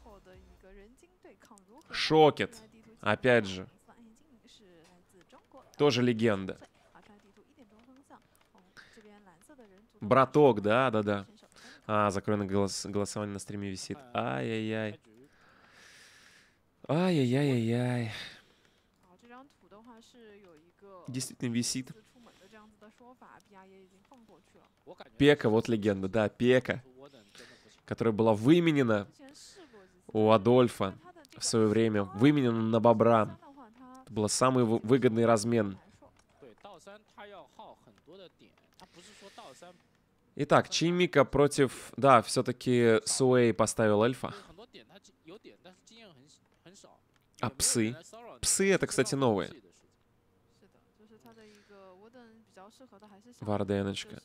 Шокет. Опять же. Тоже легенда. Браток, да. А, закрой голосование на стриме висит. Ай-яй-яй. Ай-яй-яй-яй-яй. Действительно висит. Пека, вот легенда, да, Пека, которая была выменена у Адольфа в свое время, выменена на бобра. Это был самый выгодный размен. Итак, Чимика против... Да, все-таки Суэй поставил эльфа. А псы? Псы — это, кстати, новые. Варденочка.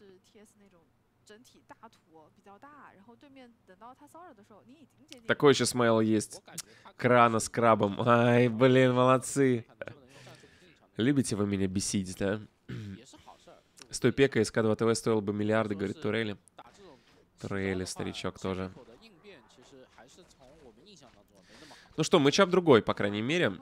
Такой еще смайл есть. Крана с крабом. Ай, блин, молодцы. Любите вы меня бесить, да? С той пекой СК2 ТВ стоил бы миллиарды, говорит Турели. Турели, старичок тоже. Ну что, матчап другой, по крайней мере.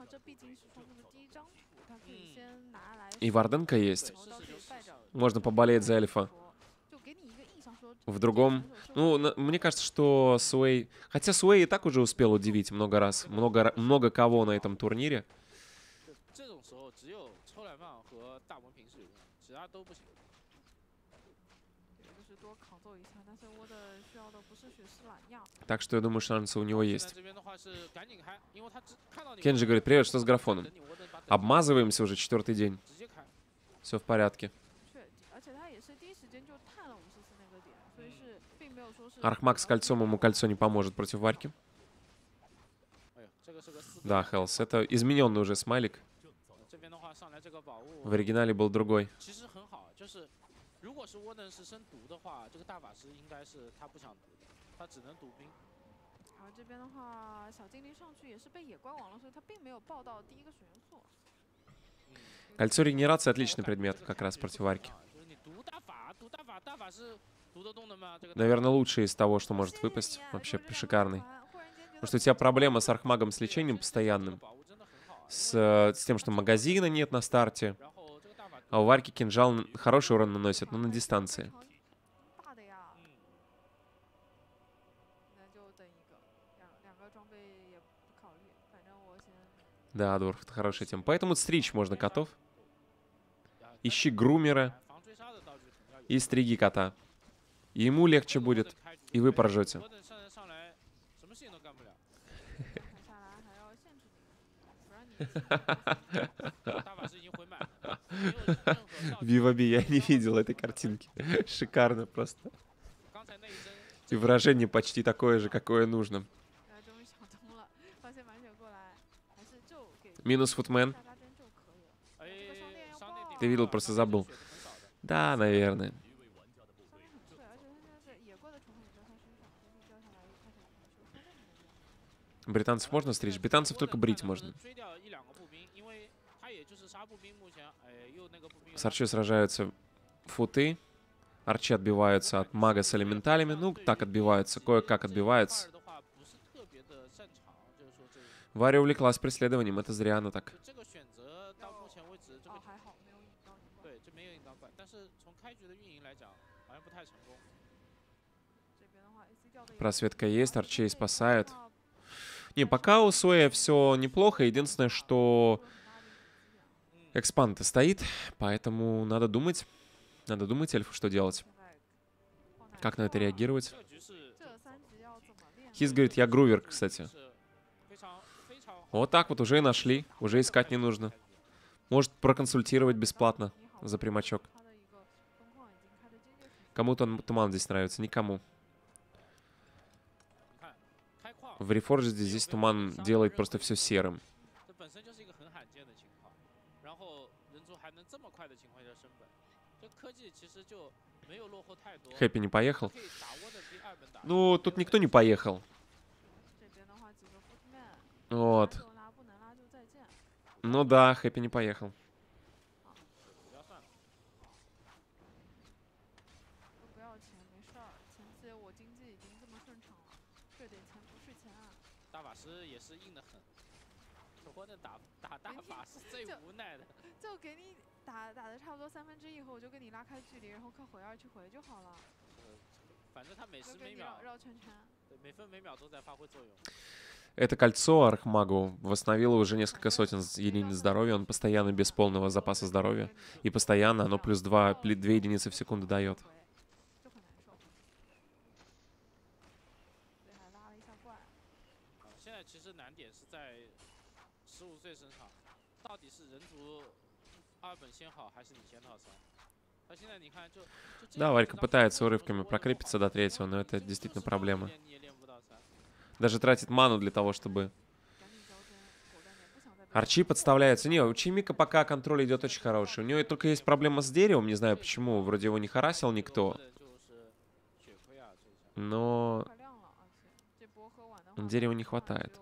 И Варденка есть. Можно поболеть за эльфа. В другом... Ну, мне кажется, что Суэй... Хотя Суэй и так уже успел удивить много раз. Много кого на этом турнире. Так что я думаю, шансы у него есть. Кенджи говорит: привет, что с графоном? Обмазываемся уже 4-й день. Все в порядке. Архмаг с кольцом, ему кольцо не поможет против Варьки. Да, Хелс, это измененный уже смайлик. В оригинале был другой. Кольцо регенерации — отличный предмет, как раз против Варьки. Наверное, лучший из того, что может выпасть. Вообще шикарный. Потому что у тебя проблема с архмагом, с лечением постоянным. С тем, что магазина нет на старте. А у Варьки кинжал хороший урон наносит, но на дистанции. Да, Дворф, это хорошая тема. Поэтому стричь можно котов. Ищи грумера и стриги кота. И ему легче будет, и вы поржете. Виваби, я не видел этой картинки. Шикарно просто. И выражение почти такое же, какое нужно. Минус футмен. Ты видел, просто забыл. Да, наверное. Британцев можно стричь? Британцев только брить можно. С арчой сражаются футы. Арчи отбиваются от мага с элементалями. Ну, так отбиваются. Кое-как отбиваются. Варя увлеклась преследованием. Это зря она так. Просветка есть. Арчей спасают. Не, пока у Суэя все неплохо. Единственное, что экспанд стоит. Поэтому надо думать. Надо думать эльфу, что делать. Как на это реагировать. Хиз говорит: я грувер, кстати. Вот так вот уже и нашли. Уже искать не нужно. Может проконсультировать бесплатно за примачок. Кому-то туман здесь нравится, никому. В Reforged здесь туман делает просто все серым. Хэппи не поехал? Ну, тут никто не поехал. Вот. Ну да, Хэппи не поехал. 就给你打的差不多1/3以后，我就跟你拉开距离，然后靠回2去回就好了。 反正他每时每秒绕圈圈， 对，每分每秒都在发挥作用。 Это кольцо Архмагу восстановило уже несколько сотен единиц здоровья. Он постоянно без полного запаса здоровья. И постоянно оно плюс 2 единицы в секунду дает. 就很难受。对，还拉了一下怪。 现在其实难点是在15岁身上，到底是人族2本先好，还是你先套餐？他现在你看就。 Да, Варька пытается урывками прокрепиться до 3-го, но это действительно проблема. Даже тратит ману для того, чтобы... Арчи подставляется. Не, у Чимика пока контроль идет очень хороший. У него только есть проблема с деревом, не знаю почему. Вроде его не харасил никто. Но... Дерева не хватает.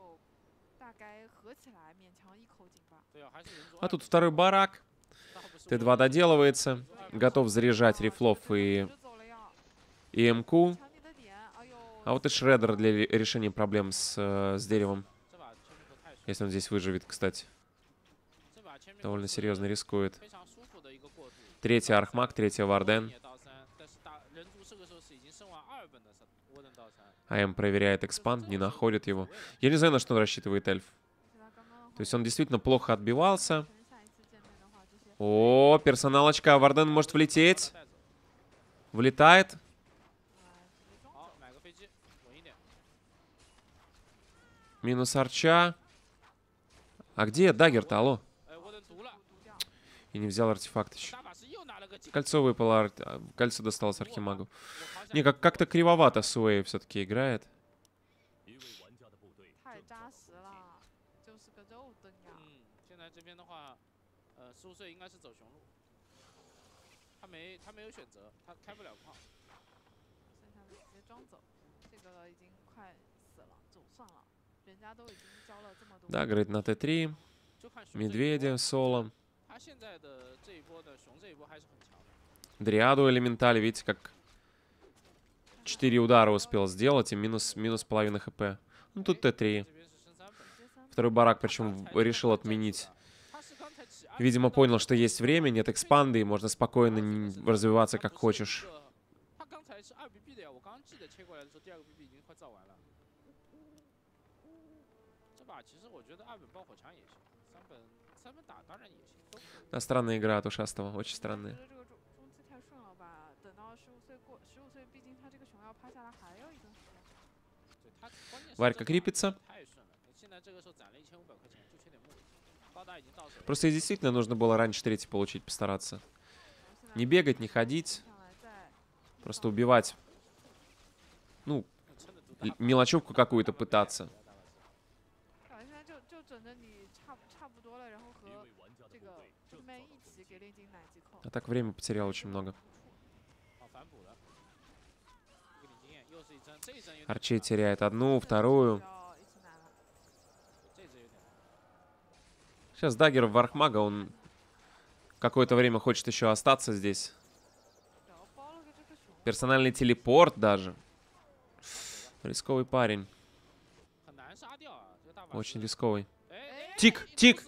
А тут второй барак. Т2 доделывается. Готов заряжать рифлов и МК. А вот и Шреддер для решения проблем с деревом. Если он здесь выживет, кстати. Довольно серьезно рискует. 3-й Архмаг, 3-й Варден. АМ проверяет экспанд, не находит его. Я не знаю, на что он рассчитывает эльф. То есть он действительно плохо отбивался. О, персоналочка. Варден может влететь. Влетает. Минус арча. А где даггер-то, алло? И не взял артефакт еще. Кольцо выпало, кольцо досталось Архимагу. Не, как-то кривовато Суэй все-таки играет. Да, говорит на Т3. Медведя, соло. Дриаду элементаль, видите, как 4 удара успел сделать и минус половина хп. Ну, тут Т3. Второй барак, причем решил отменить. Видимо, понял, что есть время, нет экспанды, и можно спокойно развиваться как хочешь. Да, странная игра от ушастого, очень странная. Варька крепится. Просто ей действительно нужно было раньше 3-й получить, постараться. Не бегать, не ходить. Просто убивать. Ну, мелочевку какую-то пытаться. А так время потерял очень много. Арчей теряет одну, вторую. Сейчас даггер в Архмага, он какое-то время хочет еще остаться здесь. Персональный телепорт даже. Рисковый парень. Очень рисковый. Тик, тик!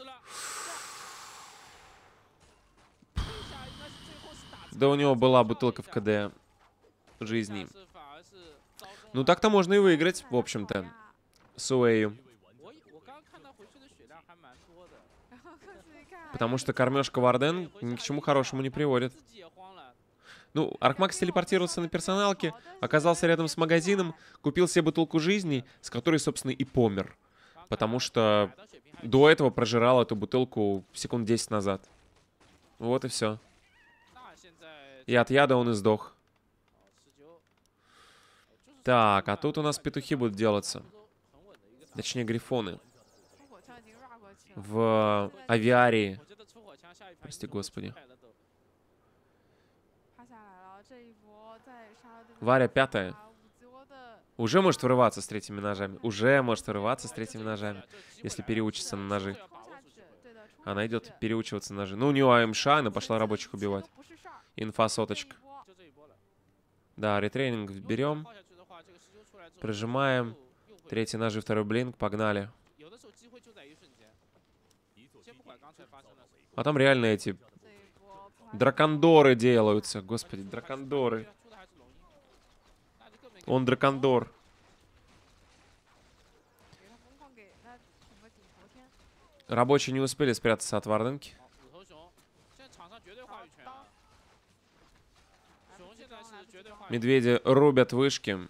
Да у него была бутылка в КД жизни. Ну так-то можно и выиграть, в общем-то. Суэю. Потому что кормежка Варден ни к чему хорошему не приводит. Ну, Архмаг телепортировался на персоналке, оказался рядом с магазином, купил себе бутылку жизни, с которой, собственно, и помер. Потому что до этого прожирал эту бутылку секунд 10 назад. Вот и все. И от яда он и сдох. Так, а тут у нас петухи будут делаться. Точнее, грифоны. В авиарии. Прости господи. Варя 5-я. Уже может врываться с 3-ми ножами. Уже может врываться с 3-ми ножами. Если переучится на ножи. Она идет переучиваться на ножи. Ну, у нее АМШ, она пошла рабочих убивать. Инфа соточка. Да, ретрейнинг берем. Прожимаем. Третий ножи, второй блинк, погнали. 有的时候机会就在一瞬间，先不管刚才发生了什么。 А там реально эти 这一波破坏 дракондоры делаются. Господи, дракондоры. 出的还是龙鹰，那就更没。 Он дракондор. 给他疯狂给他捅个顶头天。 Рабочие не успели спрятаться от Варденки. 五头熊现在场上绝对话语权啊！熊现在是绝对话语权。 Медведи рубят вышки.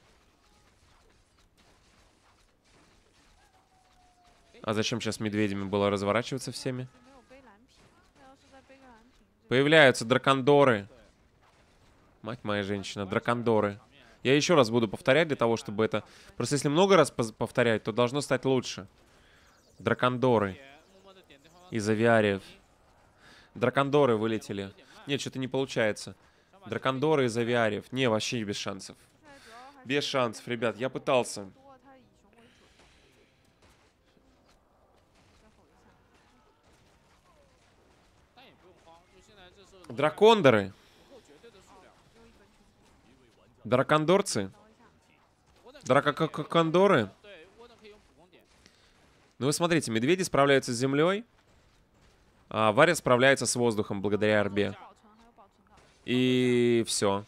А зачем сейчас медведями было разворачиваться всеми? 没有背蓝屏，那要是再背个蓝屏，这个 Появляются дракондоры. Мать моя женщина, дракондоры. Я еще раз буду повторять для того, чтобы это... Просто если много раз повторять, то должно стать лучше. Дракондоры. 默默地点对方 Из авиариев. Дракондоры вылетели. Нет, что-то не получается. Дракондоры из авиариев. Не, вообще без шансов. 现在主要还是 Без шансов, ребят. Я пытался. 多，他以熊为主。再吼一下， 但也不用慌，就现在这时候 Дракондоры. 不够绝对的数量。 又一根熊， Дракондорцы. 挠一下。 沃登 Дракокондоры. 对，沃登可以用普攻点。 Ну вы смотрите, медведи справляются с землей, а Варя справляется с воздухом благодаря арбе. 保存还有保存的， И все.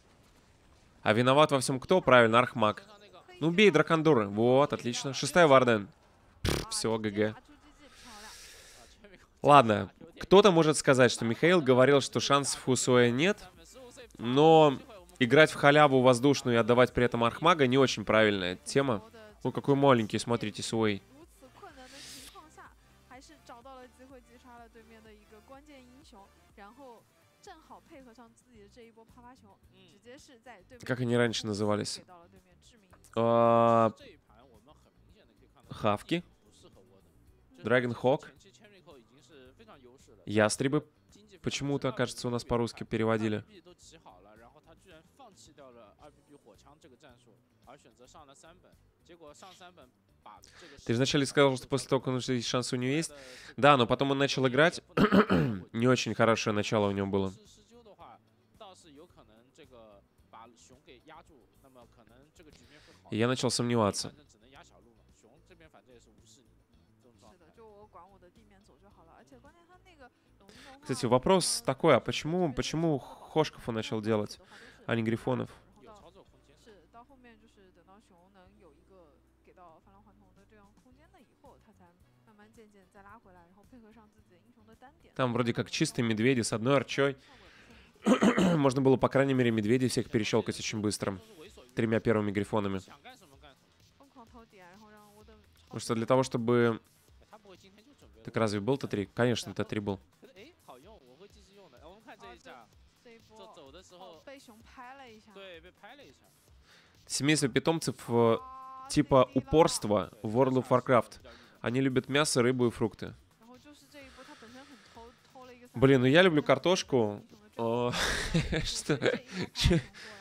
А виноват во всем кто? Правильно, Архмаг. 身上那个 Ну бей дракондоры. Вот, отлично. Шестая Варден. Все, ГГ. 打出机器漂亮。 全美 Ладно, кто-то может сказать, что Михаил говорил, что шансов у Суэ нет, но играть в халяву воздушную и отдавать при этом Архмага не очень правильная тема. 球的 Ну какой маленький, смотрите, Суэй. 如此困难的情况下，还是找到了机会击杀了对面的一个关键英雄，然后正好配合上自己的这一波啪啪熊，直接是在对面 Как они раньше назывались? 给到了对面致命一击。 这一盘我们很明显的可以看到 Хавки, 不适合沃登。 Dragon Hawk, 前期 Chemical 已经是非常优势了。 Ястребы. 经济 Почему-то, кажется, у нас по-русски переводили. RBB 都起好了，然后他居然放弃掉了 RBB 火枪这个战术，而选择上了3本，结果上3本把这个 Ты же вначале сказал, что после того, как он есть шанс у него есть. Да, но потом он начал играть. Не очень хорошее начало у него было. 施救的话，倒是有可能这个把熊给压住，那么可能这个局面会好。 И я начал сомневаться. 反正只能压小路嘛，熊这边反正也是无视你这种状态是的，。就我管我的地面走就好了，而且关键他那个龙鹰的话 Кстати, вопрос такой, а почему Хошков он начал делать, а не Грифонов? 有操作空间。 是到后面就是等到熊能有一个给到返老还童的这样空间了以后，他才慢慢渐渐再拉回来，然后配合上自己的英雄的单点。 Там вроде как чистые медведи с одной арчой. 效果也不错。 Можно было, по крайней мере, медведей всех перещелкать очень быстро. 都是为所欲为， Тремя первыми Грифонами. 想干什么干什么。 疯狂偷点，然后让沃登超 Потому что для того, чтобы... 哎他不会今天就准备了。 Так разве был Т3? Конечно, Т3 был. 可是哎，好用，我会继续用的。我们看这一下， 这一波走的时哦候， 被熊拍了一下。 对，被拍了一下。 Семейство питомцев 啊 типа 这个地方 упорства в World of Warcraft. 比较硬 Они любят мясо, рыбу и фрукты. 然后就是这一波他本身很偷了一个。 Блин, ну я люблю картошку. О, 这 что? 一波他熊过来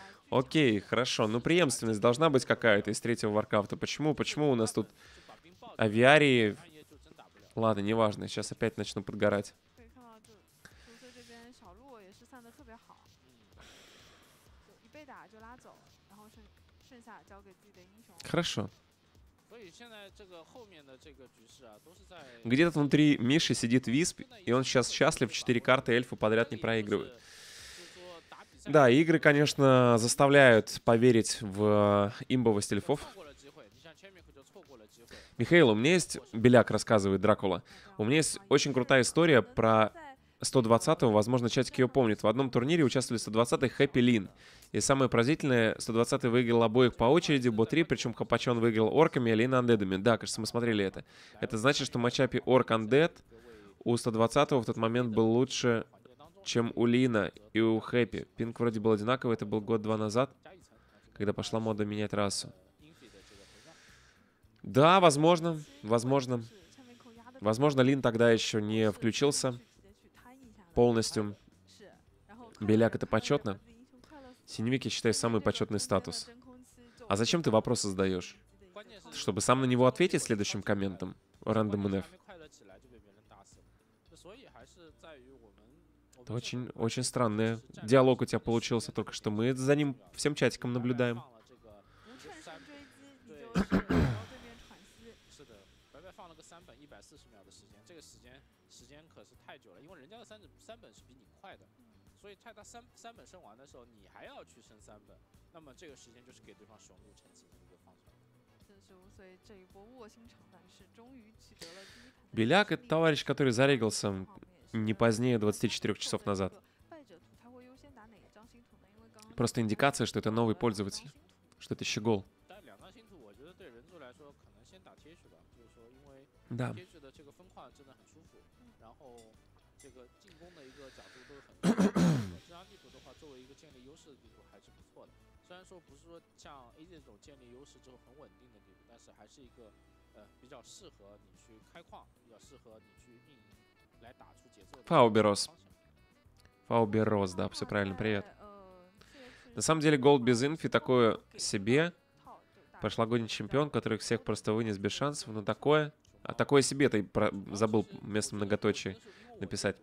Окей, хорошо. Ну, преемственность должна быть какая-то из третьего Варкрафта. Почему у нас тут 就把兵抱着， авиарии... 暗夜就真打不了。 Ладно, неважно. Сейчас опять начну подгорать. 可以看到这苏芮这边小路也是散的特别好，就一被打就拉走，然后剩下交给自己的英雄。 Хорошо. 所以现在这个后面的这个局势啊，都是在 Где-то внутри Миши сидит Висп, и он сейчас счастлив, 4 карты эльфу подряд не проигрывает. 就是说打比赛 Да, игры, конечно, заставляют поверить в имбовость эльфов. 错过了机会，你像 Chemical 就错过了机会。 Михаил, у меня есть... Беляк рассказывает, Дракула. У меня есть очень крутая история про 120-го. Возможно, чатик ее помнит. В одном турнире участвовали 120-й Хэппи Лин. И самое поразительное, 120-й выиграл обоих по очереди, Бо-3, причем Хапачон выиграл орками, а Лин андедами. Да, кажется, мы смотрели это. Это значит, что в матчапе орк-андед у 120-го в тот момент был лучше, чем у Лина и у Хэппи. Пинг вроде был одинаковый, это был год-два назад, когда пошла мода менять расу. Да, возможно, возможно. Возможно, Лин тогда еще не включился полностью. Беляк — это почетно. Синевик, я считаю, самый почетный статус. А зачем ты вопросы задаешь? Чтобы сам на него ответить следующим комментом? Random NF. Это очень, очень странный диалог у тебя получился только что. Мы за ним всем чатиком наблюдаем. 对面喘息。 是的，白白放了个3本140秒的时间，这个时间可是太久了，因为人家的三本是比你快的，所以他三本升完的时候，你还要去升3本，那么这个时间就是给对方雄鹿成型的一个方法。 45岁这一波卧薪尝胆是终于取得了第一盘的 Беляк — 胜 это 利 товарищ, который зарегался 方面 не 是 позднее 24 часов 获得 назад. 一个败者图他会优先打哪一张星图呢？因为刚刚 Просто индикация, что это новый пользователь, что это щегол. 但2张星图，我觉得对人族来说，可能先打贴血吧，就是说，因为 Да. 贴血的这个分框真的很舒服，然后这个进攻的一个角度都很舒服。这张地图的话，作为一个建立优势的地图还是不错的。虽然说不是说像 A 这种建立优势之后很稳定的地图，但是还是一个比较适合你去开矿，比较适合你去运营来打出节奏的 Фауберос. 方向。 Фауберос, да, все правильно, привет. На самом деле, Голд без инфи такое себе. Прошлогодний чемпион, который всех просто вынес без шансов, но такое... А такое себе, ты забыл вместо многоточия написать.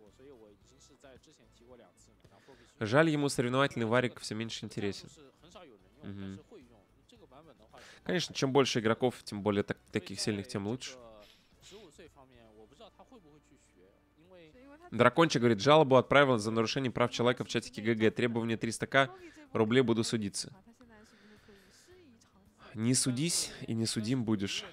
Жаль, ему соревновательный варик все меньше интересен. Мгм. Конечно, чем больше игроков, тем более таких сильных, тем лучше. Дракончик говорит, жалобу отправил за нарушение прав человека в чатике ГГ. Требование 300к рублей, буду судиться. Не судись и не судим будешь.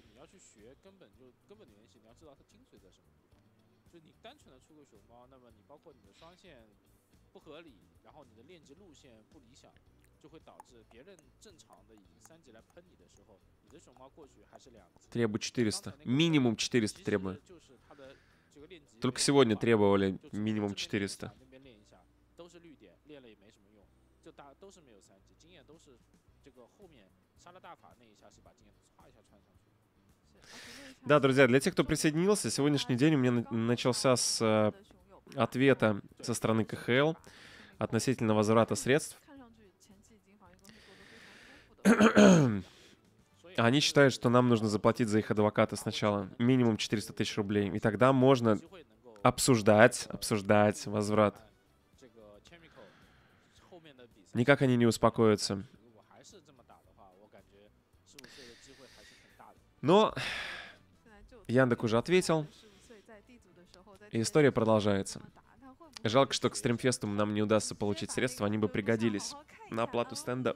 就会导致别人正常的以3级来喷你的时候，你的熊猫过去还是2级。 Требую 400. Минимум 400 требую. Только сегодня требовали минимум 400. 那边练一下，都是绿点，练了也没什么用，就都是没有3级，经验都是这个后面杀了大法那一下是把经验唰一下穿上去。 Да, друзья, для тех, кто присоединился, сегодняшний день у меня начался с ответа со стороны КХЛ относительно возврата средств. Они считают, что нам нужно заплатить за их адвоката сначала минимум 400 тысяч рублей. И тогда можно обсуждать возврат. Никак они не успокоятся. Но Яндек уже ответил, и история продолжается. Жалко, что к стримфесту нам не удастся получить средства, они бы пригодились на оплату стенда.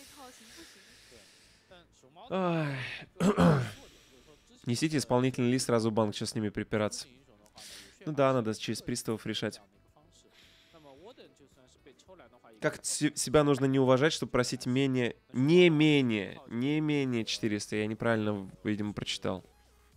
Ай. Несите исполнительный лист сразу в банк, что с ними припираться. Ну да, надо через приставов решать. Как себя нужно не уважать, чтобы просить не менее 400. Я неправильно, видимо, прочитал.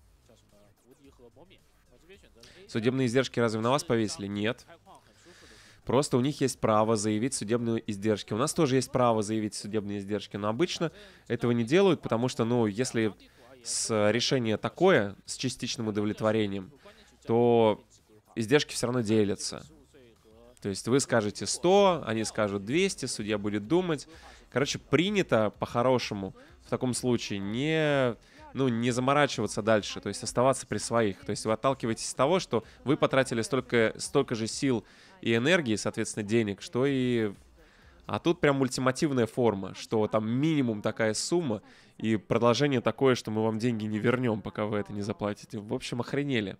Судебные издержки разве на вас повесили? Нет. Просто у них есть право заявить судебные издержки. У нас тоже есть право заявить судебные издержки, но обычно этого не делают, потому что, ну, если решение такое, с частичным удовлетворением, то издержки все равно делятся. То есть вы скажете 100, они скажут 200, судья будет думать. Короче, принято по-хорошему в таком случае не заморачиваться дальше, то есть оставаться при своих. То есть вы отталкиваетесь от того, что вы потратили столько же сил и энергии, соответственно, денег, что и... А тут прям ультимативная форма, что там минимум такая сумма, и продолжение такое, что мы вам деньги не вернем, пока вы это не заплатите. В общем, охренели.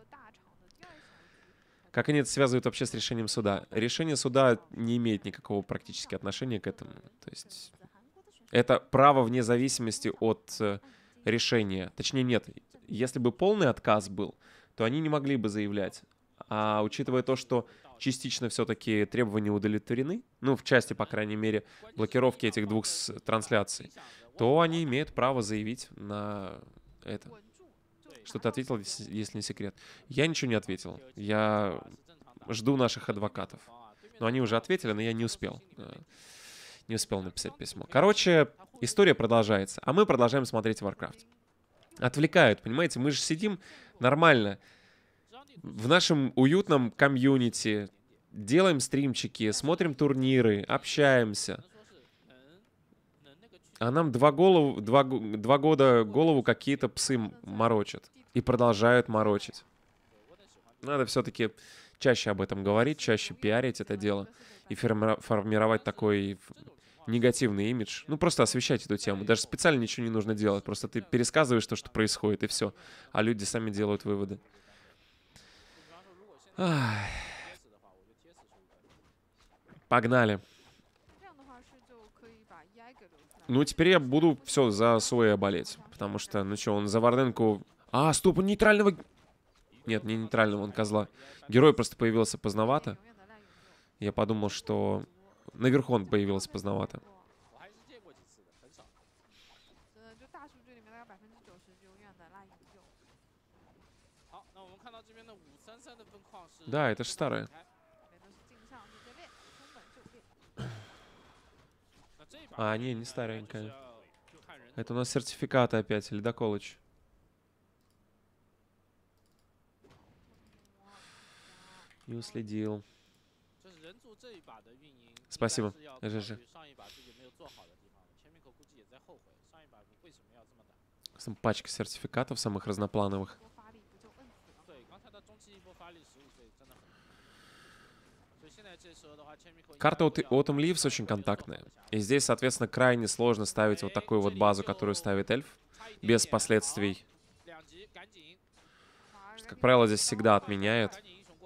Как они это связывают вообще с решением суда? Решение суда не имеет никакого практически отношения к этому. То есть это право вне зависимости от решения. Точнее, нет. Если бы полный отказ был, то они не могли бы заявлять. А учитывая то, что частично все-таки требования удовлетворены, ну, в части, по крайней мере, блокировки этих двух трансляций, то они имеют право заявить на это. Что ты ответил, если не секрет? Я ничего не ответил. Я жду наших адвокатов. Но они уже ответили, но я не успел. Не успел написать письмо. Короче, история продолжается. А мы продолжаем смотреть Warcraft. Отвлекают, понимаете? Мы же сидим нормально в нашем уютном комьюнити, делаем стримчики, смотрим турниры, общаемся. А нам 2 года голову какие-то псы морочат. И продолжают морочить. Надо все-таки чаще об этом говорить, чаще пиарить это дело. И формировать такой негативный имидж. Ну, просто освещать эту тему. Даже специально ничего не нужно делать. Просто ты пересказываешь то, что происходит, и все. А люди сами делают выводы. Ай. Погнали. Ну, теперь я буду все за Суэя болеть. Потому что, ну что, он за Варденку... А, стоп, он нейтрального... Нет, не нейтрального, он козла. Герой просто появился поздновато. Я подумал, что наверху он появился поздновато. Да, это же старое. А, не старенькая. Это у нас сертификаты опять, Ледоколыч. Не уследил. Спасибо, ЖЖ. Там пачка сертификатов самых разноплановых. Карта Autumn Leaves очень контактная. И здесь, соответственно, крайне сложно ставить вот такую вот базу, которую ставит эльф, без последствий. Что, как правило, здесь всегда отменяет.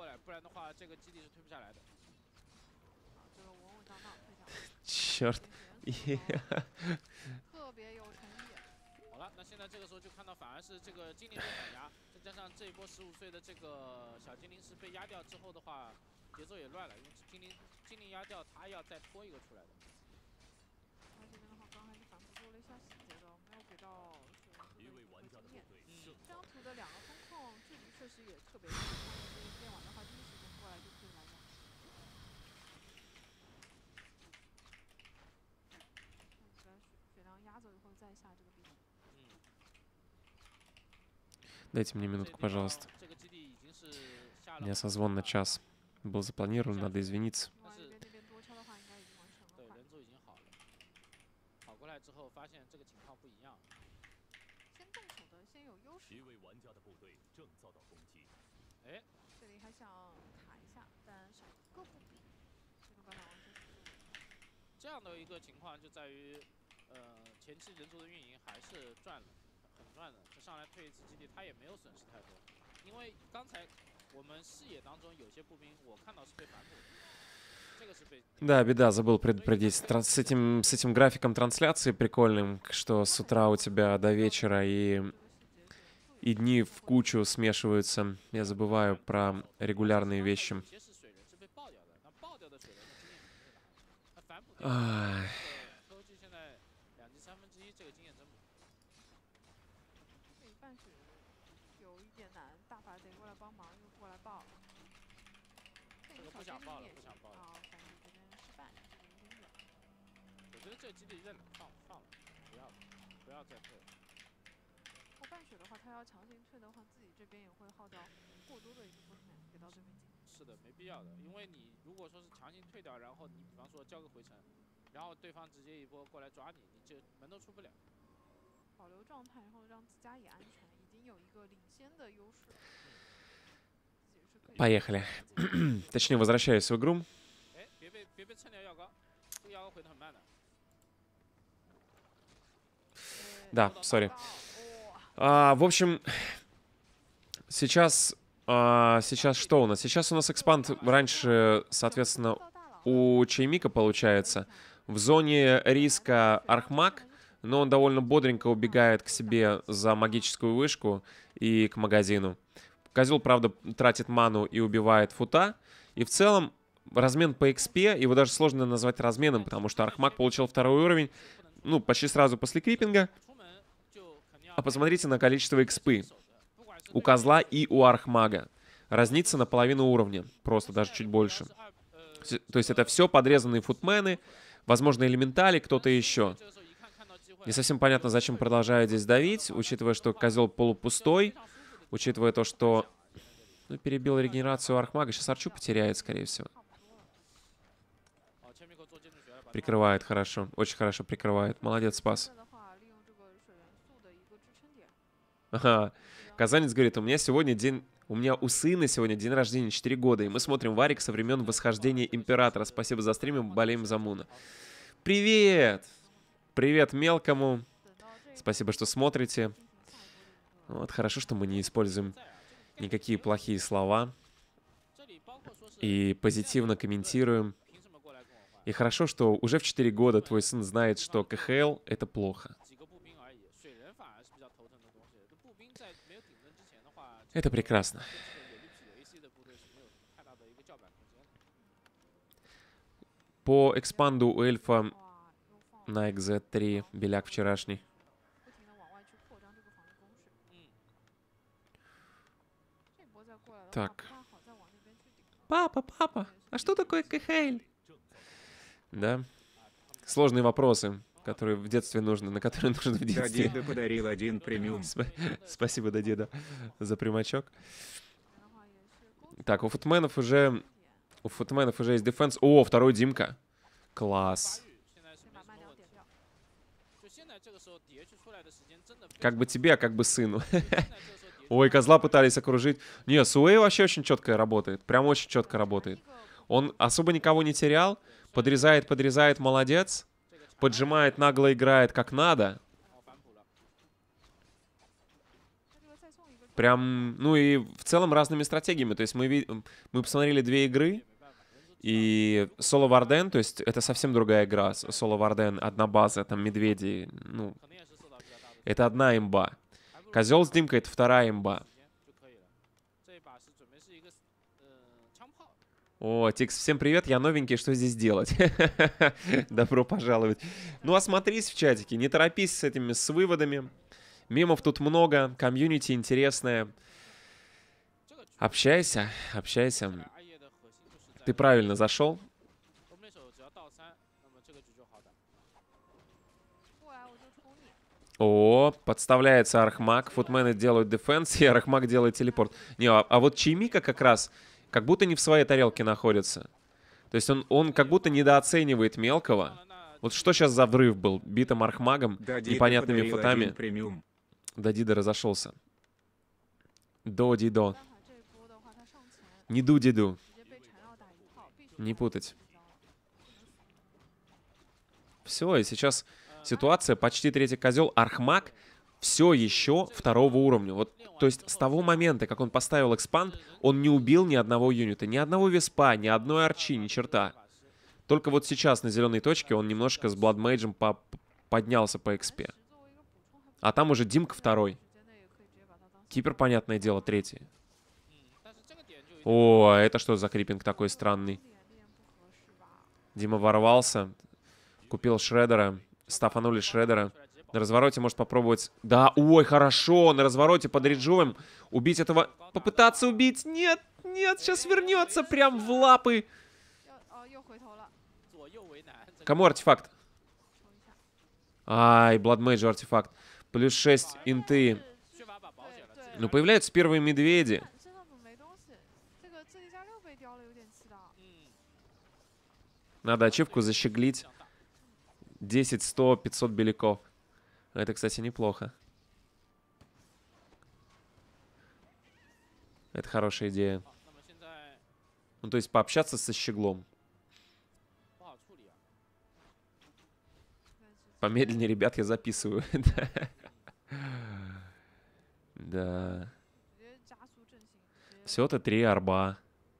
Черт. Дайте мне минутку, пожалуйста. У меня созвон на час. Был запланирован, надо извиниться. Да, беда, забыл предупредить. С этим графиком трансляции прикольным, что с утра у тебя до вечера и дни в кучу смешиваются. Я забываю про регулярные вещи. Ай. Поехали. Точнее, возвращаюсь в игру. Да, сори. В общем, сейчас что у нас? Сейчас у нас экспанд раньше, соответственно, у Чаймика получается. В зоне риска Архмаг, но он довольно бодренько убегает к себе за магическую вышку и к магазину. Козел, правда, тратит ману и убивает фута. И в целом размен по XP, его даже сложно назвать разменом, потому что Архмаг получил 2-й уровень, ну, почти сразу после крипинга. А посмотрите на количество экспы у Козла и у Архмага. Разница на половину уровня, просто даже чуть больше. То есть это все подрезанные футмены, возможно, элементали, кто-то еще. Не совсем понятно, зачем продолжают здесь давить, учитывая, что Козел полупустой, учитывая то, что перебил регенерацию Архмага. Сейчас Арчу потеряет, скорее всего. Прикрывает хорошо, очень хорошо прикрывает. Молодец, спас. Ага. Казанец говорит, у меня у сына сегодня день рождения, 4 года, и мы смотрим Варик со времен восхождения Императора. Спасибо за стрим, болеем за Муна. Привет! Привет мелкому. 等到这一 Спасибо, что смотрите. 进行下一波的一个 Вот, хорошо, что мы не используем никакие плохие слова 这里包括说是 и позитивно комментируем. 凭什么过来跟我换？ И хорошо, что уже в 4 года твой сын знает, что КХЛ — это плохо. 几个步兵而已，水人反而是比较头疼的东西。这步兵在没有顶针之前的话， Это прекрасно. 跟这个有力有 AC 的部队是没有什么太大的一个叫板空间的。 По экспанду у эльфа 哇，又放 на XZ3 беляк вчерашний. 不停的往外去扩张这个防御攻势。 嗯， 这波再过来的话， Так. 不太好再往那边去顶了。 Папа, папа, а что такое КХЛ? Да. Сложные вопросы, которые в детстве нужны, на которые нужно в детстве. Дадида подарил один премиум. Спасибо, Дадида, за примачок. 这边的话也是攻 Так, у 点， футменов уже есть дефенс. О, второй Димка. Класс. 现在是先把慢没什么问题条点掉。 就现在这个时候DH出来的时间真的非常 Как бы тебе, а как бы сыну. 现在这个时候 DH Ой, козла пытались окружить. Не, Суэй вообще очень четко работает. Прям очень четко работает. 一个 Он особо никого не терял. Подрезает, молодец. Поджимает, нагло играет как надо. 哦反哺了， 他这个再送一个出来 Прям, ну и в целом разными стратегиями. То есть мы посмотрели 2 игры. 没办法，人数 И Соло Варден, то есть это совсем другая игра. Соло Варден, одна база, там медведи. Ну, 肯定也是受到比较大的， это одна имба. 还不如 Козел с Димкой — это вторая имба. 时间就可以了。这一把是准备是一个枪炮， О, Тикс, всем привет, я новенький, что здесь делать? Добро пожаловать. Ну, осмотрись в чатике, не торопись с этими, с выводами. Мемов тут много, комьюнити интересное. 这个局 Общайся. 二叶的核心就是在 Ты правильно зашел. 我们那手只要到3，那么这个局就好打。 过来我就冲你。 О, подставляется Архмаг, футмены делают дефенс, и Архмаг делает телепорт. Не, а вот Чаймика как раз, как будто не в своей тарелке находится. То есть он как будто недооценивает мелкого. 当然，那 Вот что сейчас за взрыв был? Битым Архмагом, Дадида непонятными подарил футами. один премиум. Дадида разошелся. До-дидо. 没办法，这一波的话他上前， Не ду-диду. 直接被缠绕打一套，必须 Не 把 путать. 这招不能死。 Все, и сейчас ситуация почти третий козел. Архмаг все еще второго уровня. Вот, то есть с того момента, как он поставил экспанд, он не убил ни одного юнита, ни одного веспа, ни одной арчи, ни черта. Только вот сейчас на зеленой точке он немножко с Бладмейджем поднялся по экспе. 作为一个补充，还不 А там уже Димка второй. 时间内也可以直接把他当 Кипер, понятное дело, третий. 但是这个点就有点 О, а это что за крипинг такой странный? 点不合适吧？ Дима ворвался, купил Шреддера, стафанули Шреддера. 出来直接保 На развороте может попробовать... Да, ой, хорошо, на развороте под Риджуем убить этого... Попытаться убить? Нет, нет, сейчас вернется прям в лапы. 又回头了， 左右为难。这个 Кому артефакт? 抽一下。 Ай, Бладмейджу артефакт. Плюс 6 инты. 缺乏把保险了。 对对 Ну, появляются первые медведи. 身上怎么没东西？这个智力加6被雕了，有点气的。 嗯， Надо ачивку защеглить. 想打 10, 100, 500 беляков. Это, кстати, неплохо. Это хорошая идея. 好，那么现在 Ну, то есть пообщаться со щеглом. 不好处理啊。 Помедленнее, ребят, я записываю. Да. 直接加速阵型，直接 Всего-то 3 арба.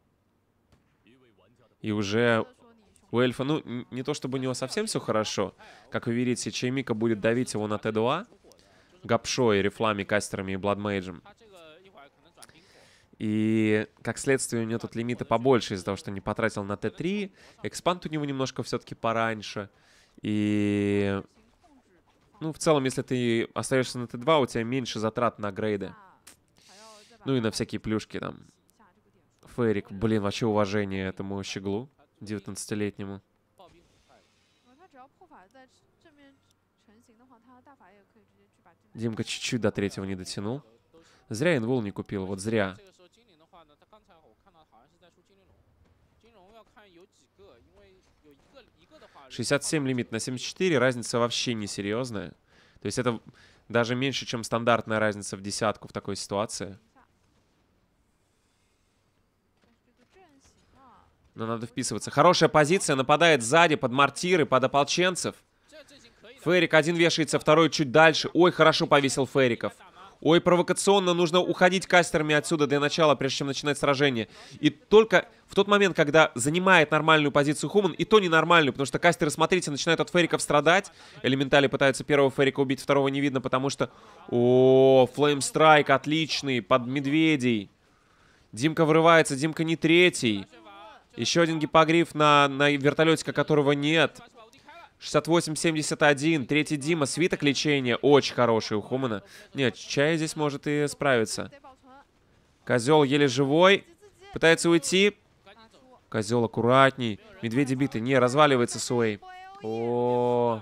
И уже 说你凶 у эльфа, ну, не то чтобы у него совсем все хорошо. Как вы видите, Чаймика будет давить его на Т2. Гапшой, рифлами, кастерами и Бладмейджем. 他这个一会儿可能转冰火。 И, как следствие, у него тут лимиты побольше из-за того, что не потратил на Т3. Экспанд у него немножко все-таки пораньше. И, 型控制方 ну, в целом, если ты остаешься на Т2, у тебя меньше затрат на грейды. 还要再把 Ну и на всякие плюшки там. 下这个点数。 Ферик, блин, вообще уважение этому щеглу 19-летнему. 暴兵很快的。 他只要破法在正面成型的话，他大法也可以直接去把这。 Димка чуть-чуть до 3-го не дотянул. 都行。 Зря инвул не купил, вот зря. 这个时候精灵的话呢，他刚才我看到好像是在出精灵龙，精灵龙要看有几个，因为有一个的话， 67 лимит на 74, разница вообще не серьезная. То есть это даже меньше, чем стандартная разница в десятку в такой ситуации. 一下。但是这个阵型啊， Но надо вписываться. Хорошая позиция. Нападает сзади под мортиры, под ополченцев. Ферик один вешается, второй чуть дальше. Ой, хорошо повесил Фериков. Ой, провокационно. Нужно уходить кастерами отсюда для начала, прежде чем начинать сражение. И только в тот момент, когда занимает нормальную позицию Хуман, и то ненормальную, потому что кастеры, смотрите, начинают от Фериков страдать. Элементали пытаются первого Ферика убить, второго не видно, потому что... О, флеймстрайк отличный, под медведей. Димка врывается, Димка не третий. Еще один гипогриф на вертолете, которого нет. 68-71. Третий Дима. Свиток лечения. Очень хороший у Хумана. Нет, Чай здесь может и справиться. Козел еле живой. Пытается уйти. Козел аккуратней. Медведи биты. Не, разваливается Суэй. О.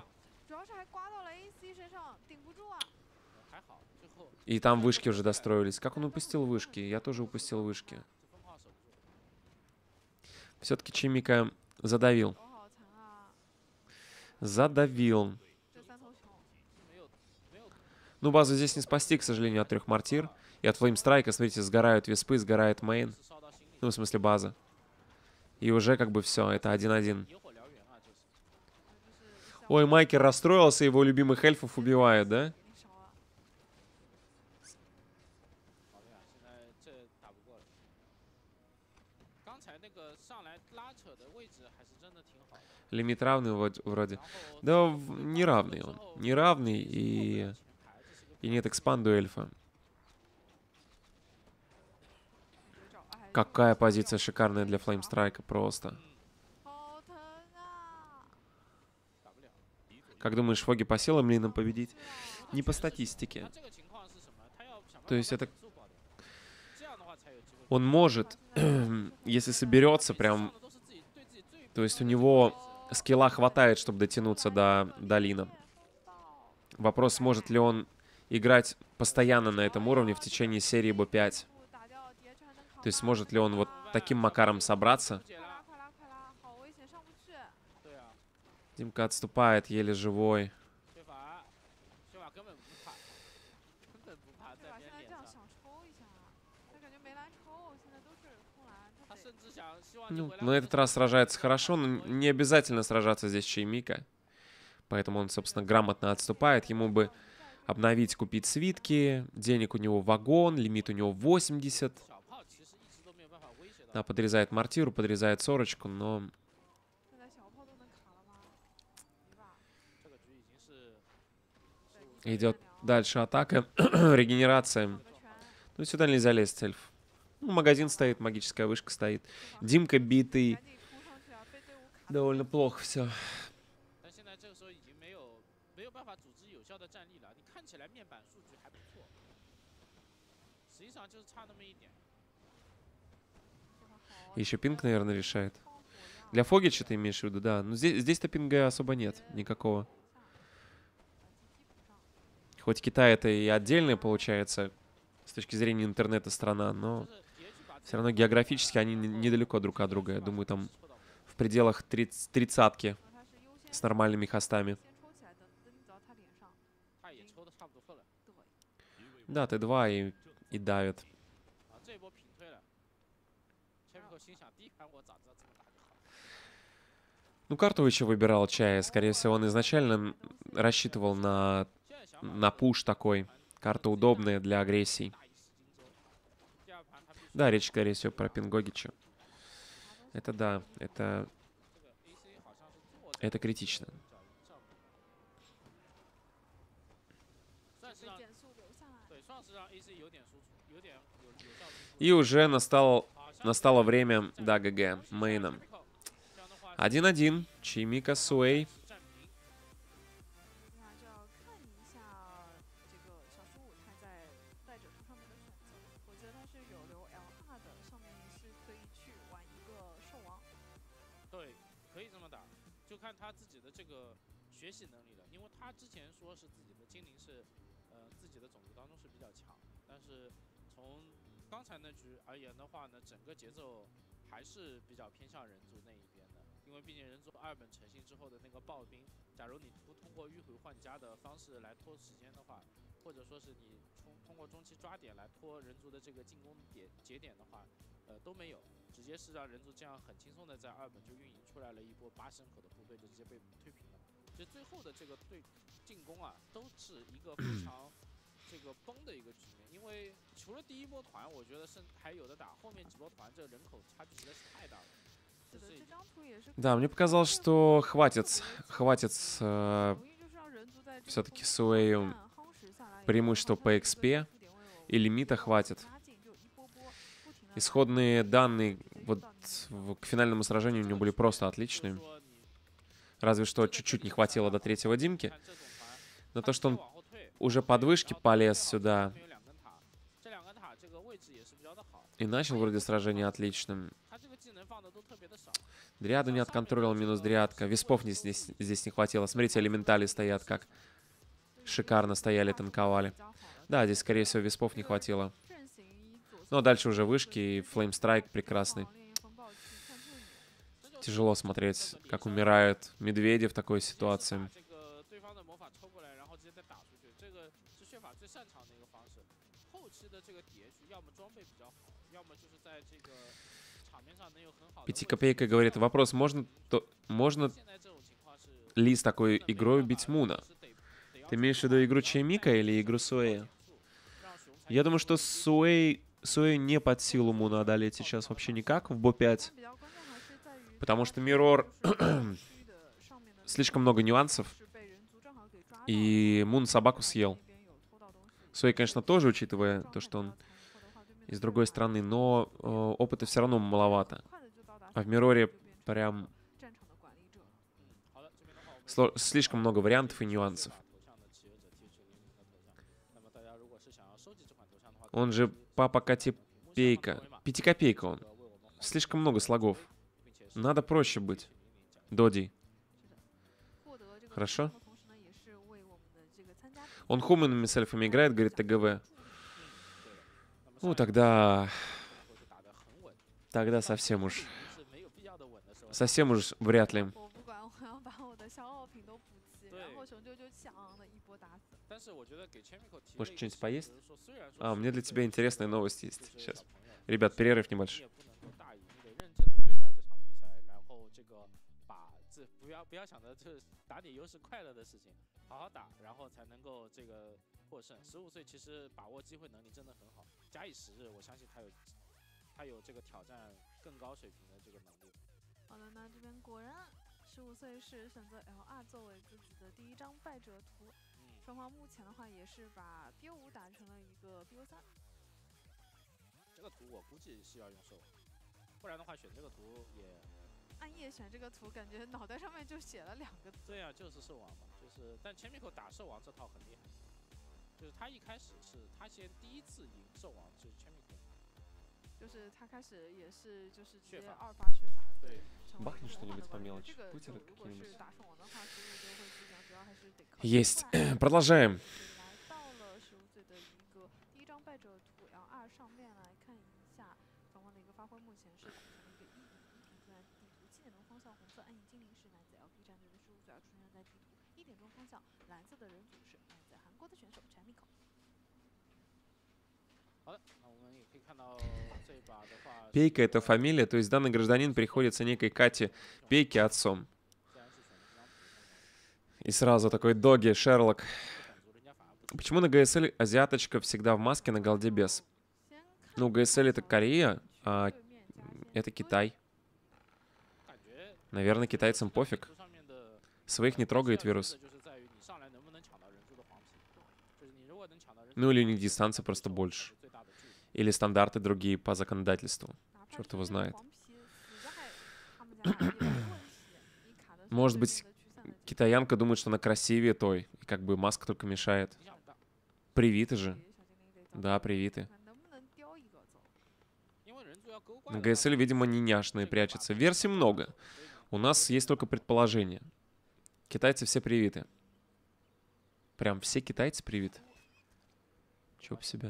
И там вышки уже достроились. Как он упустил вышки? Я тоже упустил вышки. Все-таки Чимика задавил. Задавил. Ну, базу здесь не спасти, к сожалению, от 3 мортир. И от флеймстрайка, смотрите, сгорают веспы, сгорает мейн. Ну, в смысле, база. И уже как бы все, это 1-1. Ой, Майкер расстроился, его любимых эльфов убивают, да? Лимит равный вроде. Да, неравный он. Неравный и нет экспанду эльфа. Какая позиция шикарная для флеймстрайка просто. Как думаешь, Фоги по силам ли нам победить? Не по статистике. То есть это... Он может, если соберется прям... То есть у него скилла хватает, чтобы дотянуться до Лина. Вопрос, сможет ли он играть постоянно на этом уровне в течение серии Б5. То есть сможет ли он вот таким макаром собраться. Димка отступает, еле живой. Ну, на этот раз сражается хорошо, но не обязательно сражаться здесь Чаймика. Поэтому он, собственно, грамотно отступает. Ему бы обновить, купить свитки. Денег у него вагон, лимит у него 80. Да, подрезает мортиру, подрезает сорочку, но... Идет дальше атака, регенерация. Ну, сюда нельзя лезть, эльф. Ну, магазин стоит, магическая вышка стоит. Димка битый. Довольно плохо все. Еще пинг, наверное, решает. Для Фогича ты имеешь в виду, да. Но здесь-то пинга особо нет никакого. Хоть Китай это и отдельная, получается, с точки зрения интернета страна, но все равно географически они недалеко друг от друга. Я думаю, там в пределах тридцатки с нормальными хостами. Да, Т2 и давит. Ну, карту еще выбирал Чая. Скорее всего, он изначально рассчитывал на пуш такой. Карта удобная для агрессии. Да, речь, скорее всего, про Пингогича. Это да, это критично. И уже настало время, да, ГГ, мейном. 1-1, Чимика, Суэй. 或者说是你通过中期抓点来拖人族的这个进攻节点的话，都没有，直接是让人族这样很轻松的在2本就运营出来了一波80人口的部队，就直接被推平了。其实最后的这个进攻啊，都是一个非常这个崩的一个局面，因为除了第一波团，我觉得还有的打，后面几波团这人口差距实在是太大了。 Да, мне показалось, что хватит все-таки Суэю преимущество по XP и лимита хватит. Исходные данные вот к финальному сражению у него были просто отличные. Разве что чуть-чуть не хватило до 3-го Димки. Но то, что он уже под вышки полез сюда и начал вроде сражение отличным. Дриаду не отконтролил, минус дриадка. Виспов здесь не хватило. Смотрите, элементали стоят как. Шикарно стояли, танковали. Да, здесь, скорее всего, виспов не хватило. Ну, а дальше уже вышки и флеймстрайк прекрасный. Тяжело смотреть, как умирают медведи в такой ситуации. Пятикопейка говорит, вопрос, можно ли с такой игрой убить Муна? Ты имеешь в виду игру Чаймика или игру Суэя? Я думаю, что Суэй не под силу Муна одолеть сейчас вообще никак в Бо-5. Потому что Миррор слишком много нюансов. И Мун собаку съел. Суэй, конечно, тоже, учитывая то, что он из другой страны, но опыта все равно маловато. А в Мирроре прям слишком много вариантов и нюансов. Он же папа Котипейка. Пятикопейка он. Слишком много слогов. Надо проще быть. Доди. Хорошо? Он хуменными сельфами играет, говорит ТГВ. Ну, тогда совсем уж вряд ли. Может, что-нибудь поесть? А, у меня для тебя интересная новость есть. Сейчас. Ребят, перерыв небольшой. 双方目前的话也是把 BO5 打成了一个 BO3。 这个图我估计是要用兽王，不然的话选这个图也。 暗夜选这个图，感觉脑袋上面就写了2个字。 对啊，就是兽王嘛，但Chemical 打兽王这套很厉害，就是他一开始是他先第一次赢兽王就是 Chemical， 就是他开始也是就是直接2发血法， 对。 Бахни что-нибудь по мелочи. Бутеры какие-нибудь. Есть. Продолжаем. Пейка — это фамилия, то есть данный гражданин приходится некой Кате Пейке отцом. И сразу такой доги, Шерлок. Почему на ГСЛ азиаточка всегда в маске, на голде без? Ну, ГСЛ — это Корея, а это Китай. Наверное, китайцам пофиг. Своих не трогает вирус. Ну, или у них дистанция просто больше. Или стандарты другие по законодательству. Черт его знает. Может быть, китаянка думает, что она красивее той. И как бы маска только мешает. Привиты же. Да, привиты. На ГСЛ, видимо, не няшные прячутся. Версий много. У нас есть только предположение. Китайцы все привиты. Прям все китайцы привиты. Чё по себе?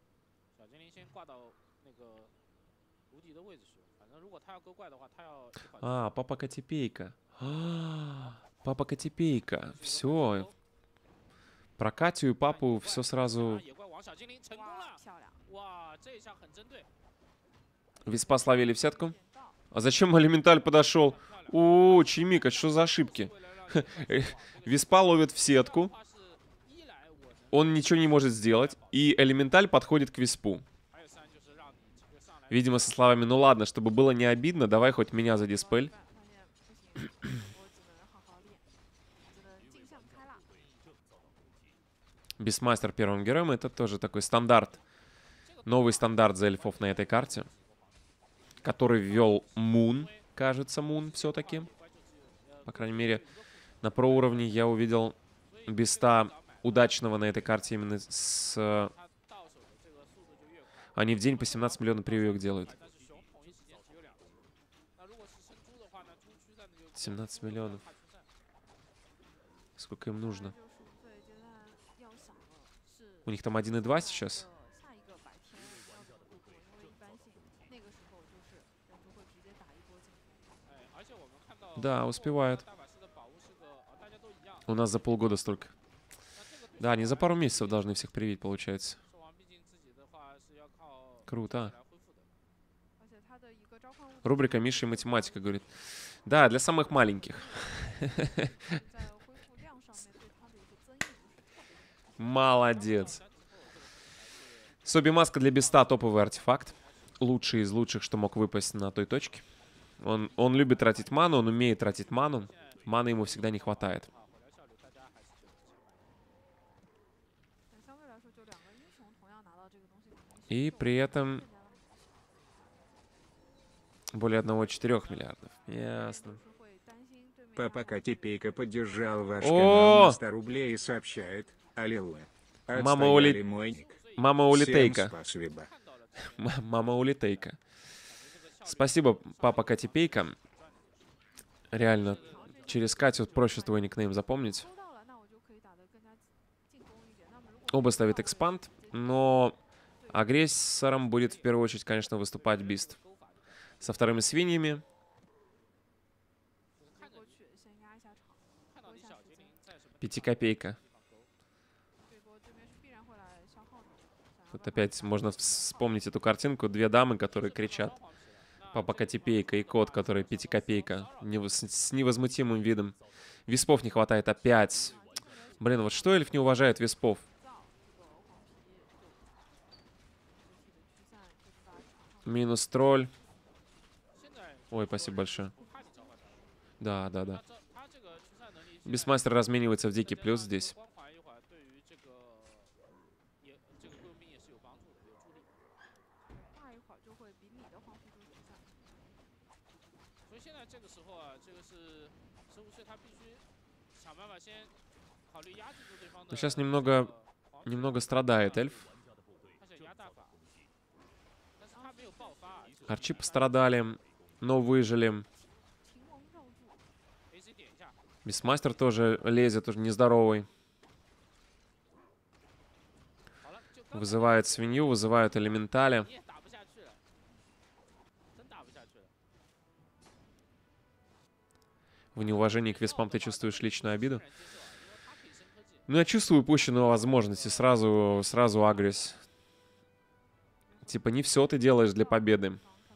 А, папа Котипейка. Папа Котипейка. Все. Про Катю и папу все сразу... 野怪王小精灵成功哇， 了， 漂亮， 哇，这一下很针对， Виспа словили в сетку. 点到， А зачем элементаль подошел? О, Чимика, что за ошибки? 为了让这个 Виспа ловит в сетку. 话是一来我能， Он ничего не может сделать. И элементаль подходит к Виспу. 还有三就是让你这个上来， Видимо, со словами, ну ладно, чтобы было не обидно, давай хоть меня за диспель. 发现不行，我只能好好练，只能镜像开了。 Бисмастер первым героем. Это тоже такой стандарт. Новый стандарт за эльфов на этой карте. Который ввел Мун. Кажется, Мун все-таки. По крайней мере, на проуровне я увидел Биста удачного на этой карте именно с... 他到手的这个速度就越快， Они в день по 17 миллионов прививок делают. 但是熊统一时间只有2分钟，那如果是生猪的话呢，猪驱散的就 17 миллионов. 怕驱散。 Сколько им нужно? 就15岁阶段要想是 У них там 1,2 сейчас. 下一个白天要怎么度过，因为一般性那个时候就是人就会直接打一波进攻。 哎，而且我们看到 Да, успевают. 大法师的宝物是个，大家都一样。 У нас за полгода столько. 那这个对 Да, они за пару месяцев должны всех привить, получается. 兽王毕竟自己的话是要靠 Круто. 来恢复的。 而且他的一个召唤物 Рубрика Миша и математика говорит. Да, для самых маленьких. 在恢复量上面对他的一个增益不是特别 Молодец. Соби маска для Биста топовый артефакт. Лучший из лучших, что мог выпасть на той точке. Он любит тратить ману, он умеет тратить ману. Маны ему всегда не хватает. 但相对来说，就两个英雄同样拿到这个东西，肯定是 И при этом 更加的 более 1,4 миллиардов. Ясно. 是会担心对面 Папа Котипейка поддержал ваш О! канал на 100 рублей и сообщает. Аллилуйя. Мама Отстояли мой ник. Мама Всем улитейка. спасибо. Мама улитейка. Спасибо, папа Катипейка. Реально, через Катю проще твой никнейм запомнить. 收到了，那我就可以打得更加进攻一点。那么如果 Оба ставят экспанд, но агрессором будет в первую очередь, конечно, выступать Бист. Со вторыми свиньями. 过去先压一下场， 看到你小精灵在什么 5 копейка. 这波对面是必然会来消耗的。 Тут опять можно вспомнить эту картинку. Две дамы, которые кричат. Папа Катипейка и кот, который 5 копейка. С невозмутимым видом. Виспов не хватает опять. Блин, вот что эльф не уважает виспов? 造这个黄皮就驱散，就是把场上 Минус тролль. 现在 Ой, спасибо большое. 不怕你召唤他， Да, да, да. 他这个驱散能力， Бисмастер разменивается в дикий плюс здесь. 光环一会儿对于这个也这个贵宾也是有帮助的，有助力。 大一会儿就会比你的黄皮就驱散。 所以现在这个时候啊，这个是15岁，他必须想办法先考虑压制住对方的。 Ну, сейчас немного страдает эльф. 他想压大法，但是他没有爆发。 Арчи пострадали, но выжили. 秦王绕柱， AC 点一下， Бисмастер тоже лезет, уже нездоровый. 好了，就刚 Вызывает свинью, вызывают элементаля. 你也打不下去了，真打不下去了。 В неуважении к виспам ты чувствуешь личную обиду? 不然接受啊，因为他可以升科技。 Ну, я чувствую упущенную возможность и сразу агрюсь. Типа, не все ты делаешь для победы.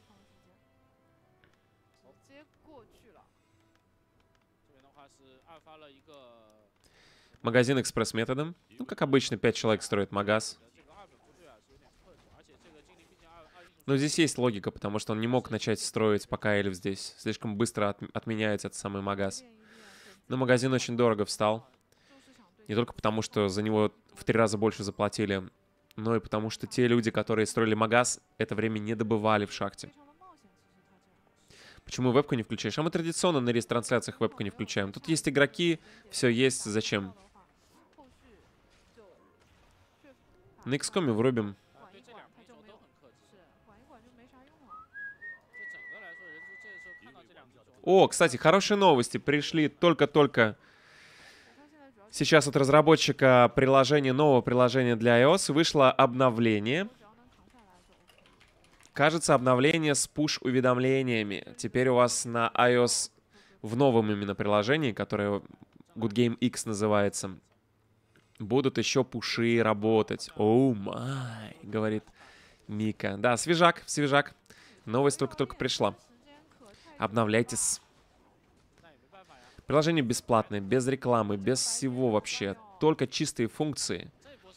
直接过去了。 这边的话是二发了一个 Магазин экспресс-методом. Ну, как обычно, 5 человек строят магаз. 这个二本部队啊是有点困的，而且这个精灵毕竟二英雄 Но здесь есть логика, потому что он не мог начать строить, пока эльф здесь. Слишком быстро отменяется этот самый магаз. 练一练对 Но магазин очень дорого встал. 就是想对 Не только потому, что за него в 3 раза больше заплатили, но и потому, что те люди, которые строили магаз, это время не добывали в шахте. 非常的冒险，其实他这样。 Почему вебку не включаешь? А мы традиционно на рестрансляциях вебку не включаем. Тут есть игроки, все есть, зачем? 后续就去 На XCOM врубим. 管一对这两个英管他就没有， 雄都很克制。 是管一管就没啥用了。 就整个来说，人族这个时候看到这两个英雄， О, кстати, хорошие новости. Пришли только-только 他现在主要 сейчас от разработчика приложения, нового приложения для iOS вышло обновление. 只要能扛下来就 OK。 Кажется, обновление с push-уведомлениями. Теперь у вас на iOS в новом именно приложении, которое Good Game X называется, Будут еще пуши работать. Оу май, говорит Мика. Да, свежак, свежак. Новость только-только пришла. Обновляйтесь. Приложение бесплатное, без рекламы, без всего вообще. Только чистые функции.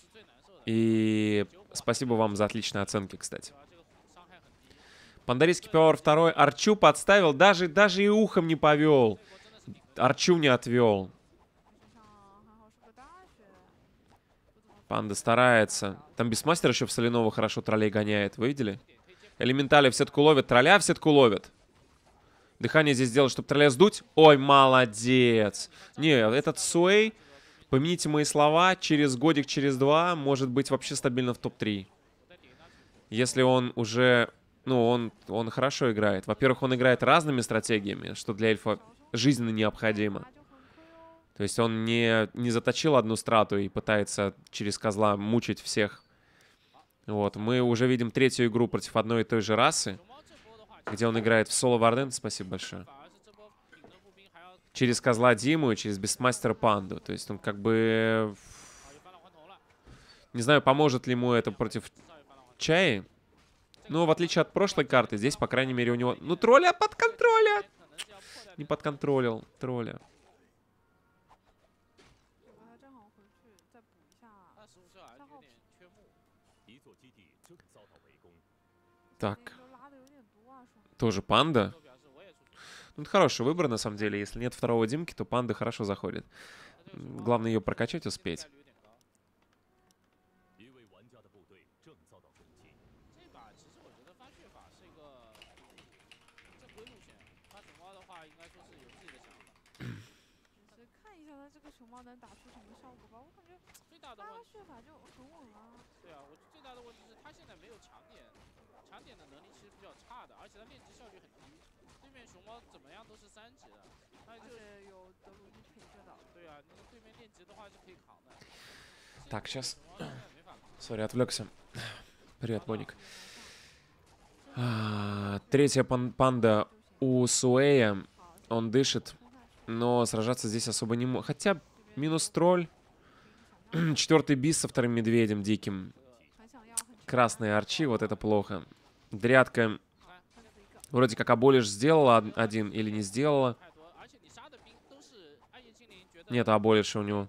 И спасибо вам за отличные оценки, кстати. Пандарийский Power 2 Арчу подставил, даже и ухом не повел. Арчу не отвел. Панда старается. Там Бисмастер еще в Соленово хорошо троллей гоняет. Вы видели? Элементали в сетку ловят, тролля в сетку ловят. Дыхание здесь сделать, чтобы тролля сдуть. Ой, молодец. Не, этот Суэй, помяните мои слова, через годик, через два, может быть вообще стабильно в топ-3. Если он уже... Ну, он хорошо играет. Во-первых, он играет разными стратегиями, что для эльфа жизненно необходимо. То есть он не заточил одну страту и пытается через козла мучить всех. Вот, мы уже видим третью игру против одной и той же расы, где он играет в соло Варден. Спасибо большое. Через козла Диму и через Бестмастера Панду. То есть он как бы... Не знаю, поможет ли ему это против Чаи. Но в отличие от прошлой карты, здесь, по крайней мере, у него... Ну, тролля под контроля! Не подконтролил тролля. Так. Тоже панда. Ну, это хороший выбор, на самом деле. Если нет второго Димки, то панда хорошо заходит. Главное ее прокачать, успеть. Так, сейчас. Сори, отвлекся. Привет, Моник. Третья панда у Суэя. Он дышит, но сражаться здесь особо не может. Хотя минус тролль. Четвертый бис со вторым медведем диким. Красные арчи, вот это плохо. Дрядка вроде как аболиш сделала один или не сделала. Нет аболиша у него.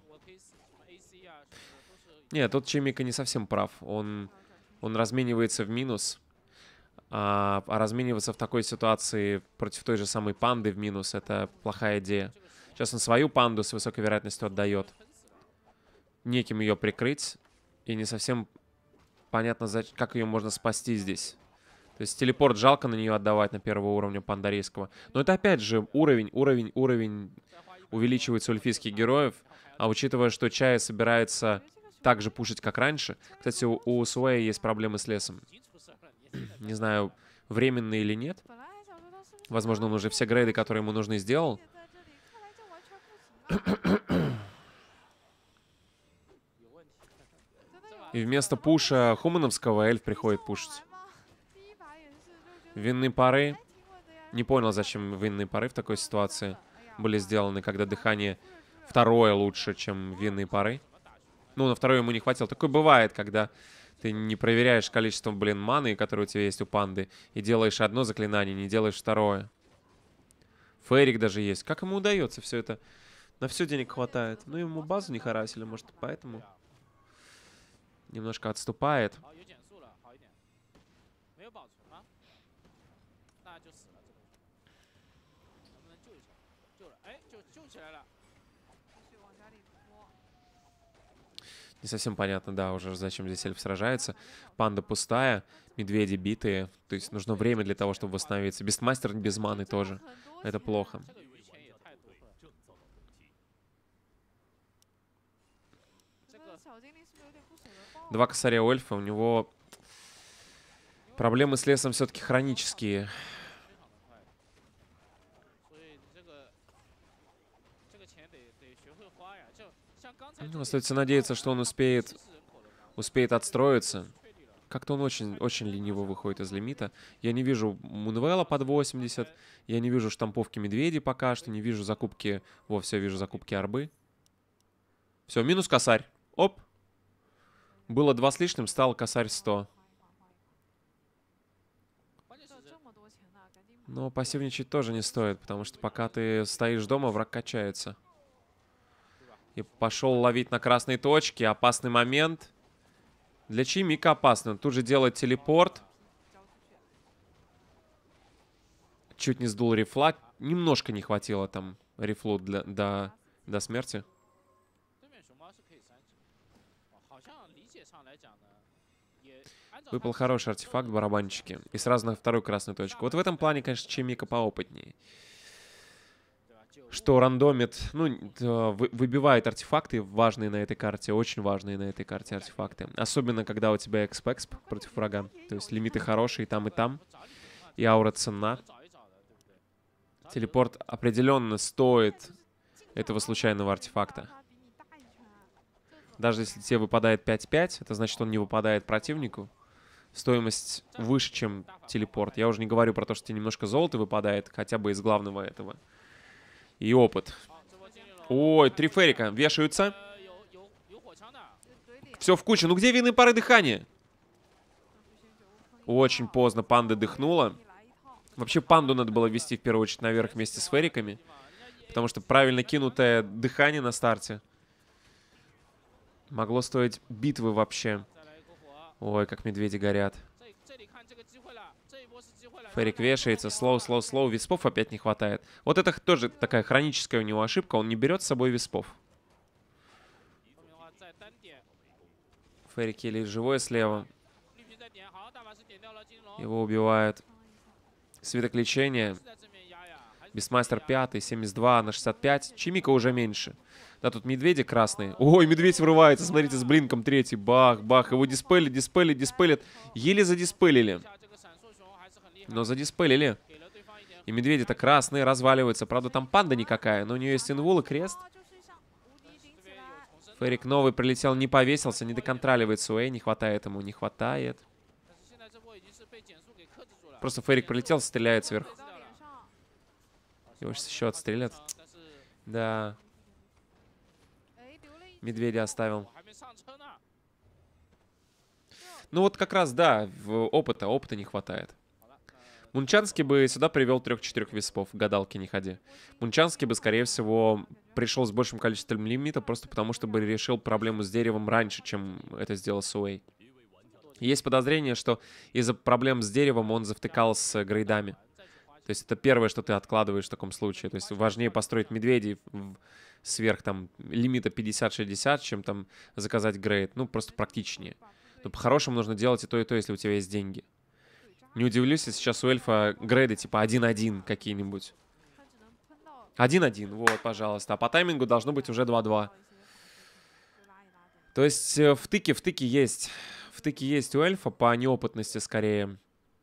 Нет, тут Чемика не совсем прав. Он разменивается в минус. А размениваться в такой ситуации против той же самой панды в минус — это плохая идея. Сейчас он свою панду с высокой вероятностью отдает. Неким ее прикрыть. И не совсем понятно, как ее можно спасти здесь. То есть телепорт жалко на нее отдавать на первого уровня пандарийского. Но это опять же уровень увеличивается у эльфийских героев. А учитывая, что Чая собирается так же пушить, как раньше. Кстати, у Суэя есть проблемы с лесом. Не знаю, временные или нет. Возможно, он уже все грейды, которые ему нужны, сделал. И вместо пуша хумановского эльф приходит пушить. Винные пары. Не понял, зачем винные пары в такой ситуации были сделаны, когда дыхание второе лучше, чем винные пары. Ну, на второе ему не хватило. Такое бывает, когда ты не проверяешь количество, маны, которые у тебя есть у панды, и делаешь одно заклинание, не делаешь второе. Фейрик даже есть. Как ему удается все это? На все денег хватает. Ну, ему базу не харасили, может, поэтому немножко отступает. Не совсем понятно, да, уже зачем здесь эльф сражается. Панда пустая, медведи битые. То есть нужно время для того, чтобы восстановиться. Бестмастер без маны тоже. Это плохо. Два косаря у эльфа. У него проблемы с лесом все-таки хронические. Ну, остается надеяться, что он успеет отстроиться. Как-то он очень лениво выходит из лимита. Я не вижу Мунвелла под 80. Я не вижу штамповки медведей пока что. Не вижу закупки... Во, все, вижу закупки арбы. Все, минус косарь. Оп. Было 2 с лишним, стал косарь 100. 关键是这么多钱呢，赶紧买。 Но пассивничать тоже не стоит, потому что пока ты стоишь дома, враг качается. И пошел ловить на красной точке. Опасный момент. Для Чимика опасно. Он тут же делает телепорт. 交出去。 Чуть не сдул рифла. Немножко не хватило там рифлу до смерти. 对面熊猫是可以3级，好像理解上来讲呢，也按照 Выпал хороший артефакт барабанчики. И сразу на вторую красную точку. Вот в этом плане, конечно, Чимика поопытнее. 对吧？就 Что рандомит, ну, выбивает артефакты важные на этой карте, очень важные на этой карте артефакты. Особенно, когда у тебя эксп против врага. То есть лимиты хорошие и там, и аура ценна. 找一找的，对不对？ Телепорт определенно стоит этого случайного артефакта. 他比你大一圈，这怎么 Даже если тебе выпадает 5-5, это значит, он не выпадает противнику. Стоимость выше, чем телепорт. Я уже не говорю про то, что тебе немножко золота выпадает, хотя бы из главного этого. И опыт. 好，这波经历了。 Ой, 3 ферика вешаются. 有火枪的， 这嘴里 Все в кучу. Ну где винные пары дыхания? 不行就 Очень поздно панда дыхнула. 你来一套， Вообще панду надо было вести в первую очередь наверх вместе с фериками. Потому что правильно кинутое дыхание на старте могло стоить битвы вообще. 再来一个火， Ой, как медведи горят. 这里看这个机会了，这一波是机会了。 Ферик вешается, слоу. Виспов опять не хватает. Вот это тоже такая хроническая у него ошибка. Он не берет с собой виспов. 说明的话在单点， Ферик еле живой слева. 绿皮在点，好，大法师点掉了金龙， Его убивают. Свиток лечения. 是在正面压呀，还是 Бисмастер 5, 72 на 65. Чимика уже меньше. Да, тут медведи красные. Ой, медведь врывается, смотрите, с блинком 3. Бах. Его диспелят. Еле задиспелили. 下这个闪烁熊还是很厉害， Но задиспелили. 给了对方一点 И медведи-то красные, разваливаются. Правда, там панда никакая, но у нее есть инвул и крест. 啊就是像无敌顶这起边来有。重生的， Ферик новый прилетел, не повесился, не доконтроливает Суэй, не хватает ему, не хватает. 但是现在这波已经是被减速给克制住了。 Просто Ферик прилетел, стреляет 怼 сверху. 到脸上， Его сейчас еще отстрелят. 但是 Да, 哎，留了一 медведя оставил. 我还没上车呢。 Ну вот как раз, да, опыта не хватает. 好了， Мунчанский бы сюда привел 3-4 виспов, гадалки не ходи. Мунчанский бы, скорее всего, пришел с большим количеством лимита, просто потому что бы решил проблему с деревом раньше, чем это сделал Суэй. Есть подозрение, что из-за проблем с деревом он завтыкал с грейдами. То есть это первое, что ты откладываешь в таком случае. То есть важнее построить медведей сверх там лимита 50-60, чем там заказать грейд. Ну, просто практичнее. Но по-хорошему нужно делать и то, если у тебя есть деньги. Не удивлюсь, если сейчас у эльфа грейды типа 1-1 какие-нибудь. 他只能喷到 1-1, вот, пожалуйста. А по таймингу должно быть уже 2-2. 一些就拉一拉这 То есть втыки есть. Втыки есть у эльфа по неопытности скорее.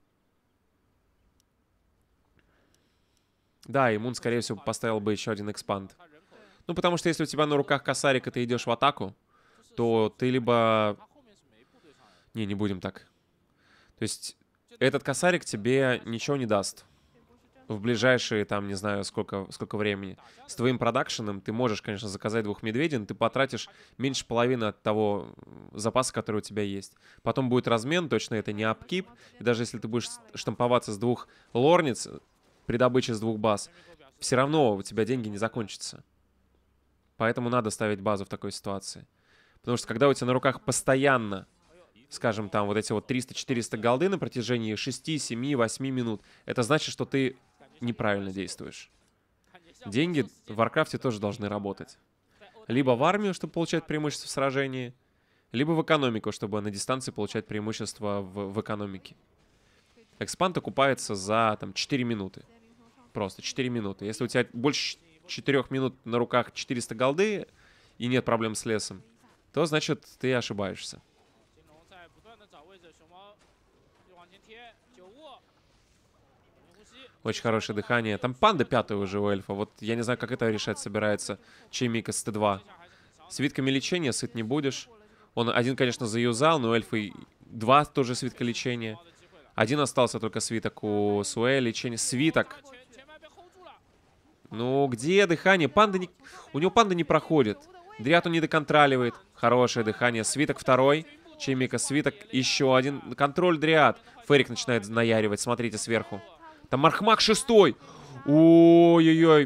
Да, иммун, скорее всего, поставил бы еще один экспанд. 他人口 Ну, потому что если у тебя на руках косарик, и ты идешь в атаку, то ты либо... 他后面是没部队上来的， Не не будем так. То есть этот косарик тебе ничего не даст 这波是真 в ближайшие, там, не знаю, сколько времени. С твоим продакшеном ты можешь, конечно, заказать 2 медведей, но ты потратишь меньше половины от того запаса, который у тебя есть. Потом будет размен, точно это не апкип. И даже если ты будешь штамповаться с 2 лорниц при добыче с 2 баз, все равно у тебя деньги не закончатся. Поэтому надо ставить базу в такой ситуации. Потому что когда у тебя на руках постоянно, скажем, там вот эти вот 300-400 голды на протяжении 6, 7, 8 минут, это значит, что ты неправильно действуешь. 感觉像 Деньги в Варкрафте тоже должны работать. Либо в армию, чтобы получать преимущество в сражении, либо в экономику, чтобы на дистанции получать преимущество в экономике. Экспанд окупается за там 4 минуты. Просто 4 минуты. Если у тебя больше 4 минут на руках 400 голды и нет проблем с лесом, то значит ты ошибаешься. 金龙在不断的找位置，熊猫就往前贴，九雾，呼吸， Очень хорошее дыхание. Там панда 5-я уже у эльфа. Вот я не знаю, как это решать собирается Чимика с Т2. Свитками лечения сыт не будешь. Он один, конечно, заюзал, но у эльфа и 2 тоже свитка лечения. Один остался только свиток у Суэ лечения. Свиток. 前排被 hold 住了， Ну, где дыхание? Панда не... У него панда не проходит. Дриад он не доконтроливает. Хорошее дыхание. Свиток второй. Чеймика свиток. Еще один. Контроль Дриад. Ферик начинает наяривать. Смотрите сверху. Там Мархмак шестой. Ой-ой-ой.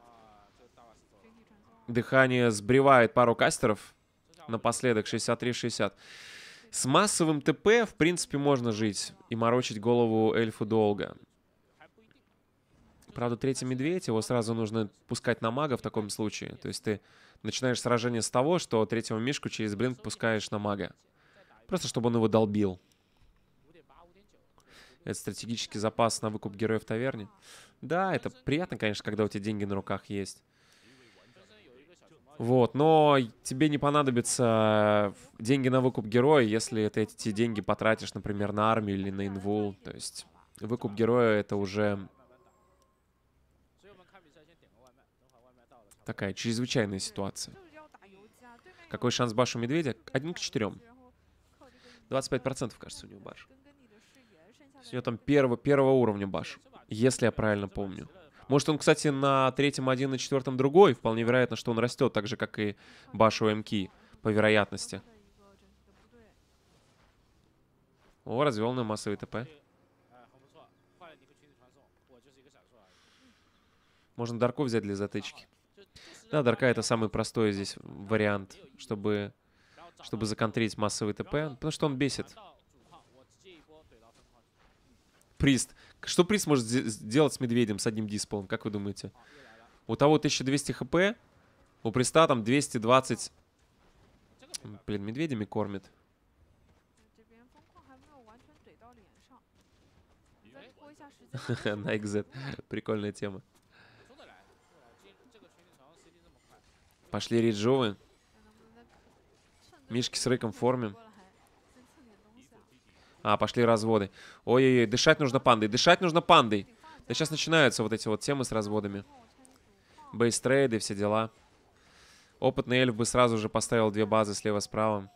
Дыхание сбривает пару кастеров. Напоследок 63-60. С массовым ТП, в принципе, можно жить и морочить голову эльфу долго. Правда, третий медведь, его сразу нужно пускать на мага в таком случае. То есть ты начинаешь сражение с того, что третьего мишку через блинк пускаешь на мага. Просто чтобы он его долбил. Это стратегический запас на выкуп героя в таверне. Да, это приятно, конечно, когда у тебя деньги на руках есть. Вот, но тебе не понадобятся деньги на выкуп героя, если ты эти деньги потратишь, например, на армию или на инвул. То есть выкуп героя — это уже такая чрезвычайная ситуация. Какой шанс баш у медведя? 1 к 4. 25%, кажется, у него баш. У него там первого уровня баш, если я правильно помню. Может, он, кстати, на третьем один, на четвертом другой. Вполне вероятно, что он растет так же, как и баш у МК, по вероятности. О, развел на массовый ТП. Можно Дарку взять для затычки. Да, Дарка — это самый простой здесь вариант, чтобы законтрить массовый ТП, потому что он бесит. Прист. Что Прист может сделать с медведем, с одним диспелом, как вы думаете? У того 1200 хп, у Приста там 220... Блин, медведями кормит. На XZ. Прикольная тема. Пошли реджовы. Мишки с рыком в форме. А, пошли разводы. Ой-ой-ой, дышать нужно пандой. Дышать нужно пандой. Да сейчас начинаются вот эти вот темы с разводами. Бейстрейды, все дела. Опытный эльф бы сразу же поставил 2 базы слева-справа.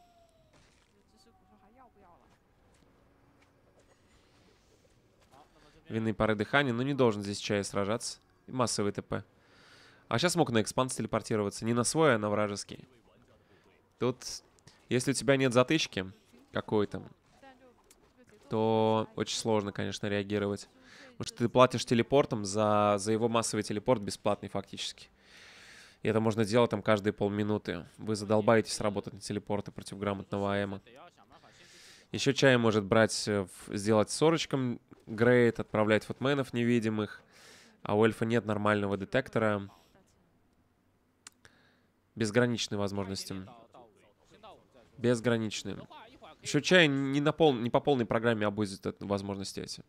Винные пары дыхания. Ну, не должен здесь чай сражаться. И массовый ТП. А сейчас мог на экспанд телепортироваться. Не на свой, а на вражеский. Тут, если у тебя нет затычки какой-то, то очень сложно, конечно, реагировать. Потому что ты платишь телепортом за его массовый телепорт бесплатный фактически. И это можно делать там каждые полминуты. Вы задолбаетесь работать на телепорты против грамотного АМа. Еще чай может брать, сделать с сорочком грейд, отправлять фотменов невидимых. А у эльфа нет нормального детектора. Безграничные возможности. Безграничные. Еще чай не по полной программе обузит возможности эти.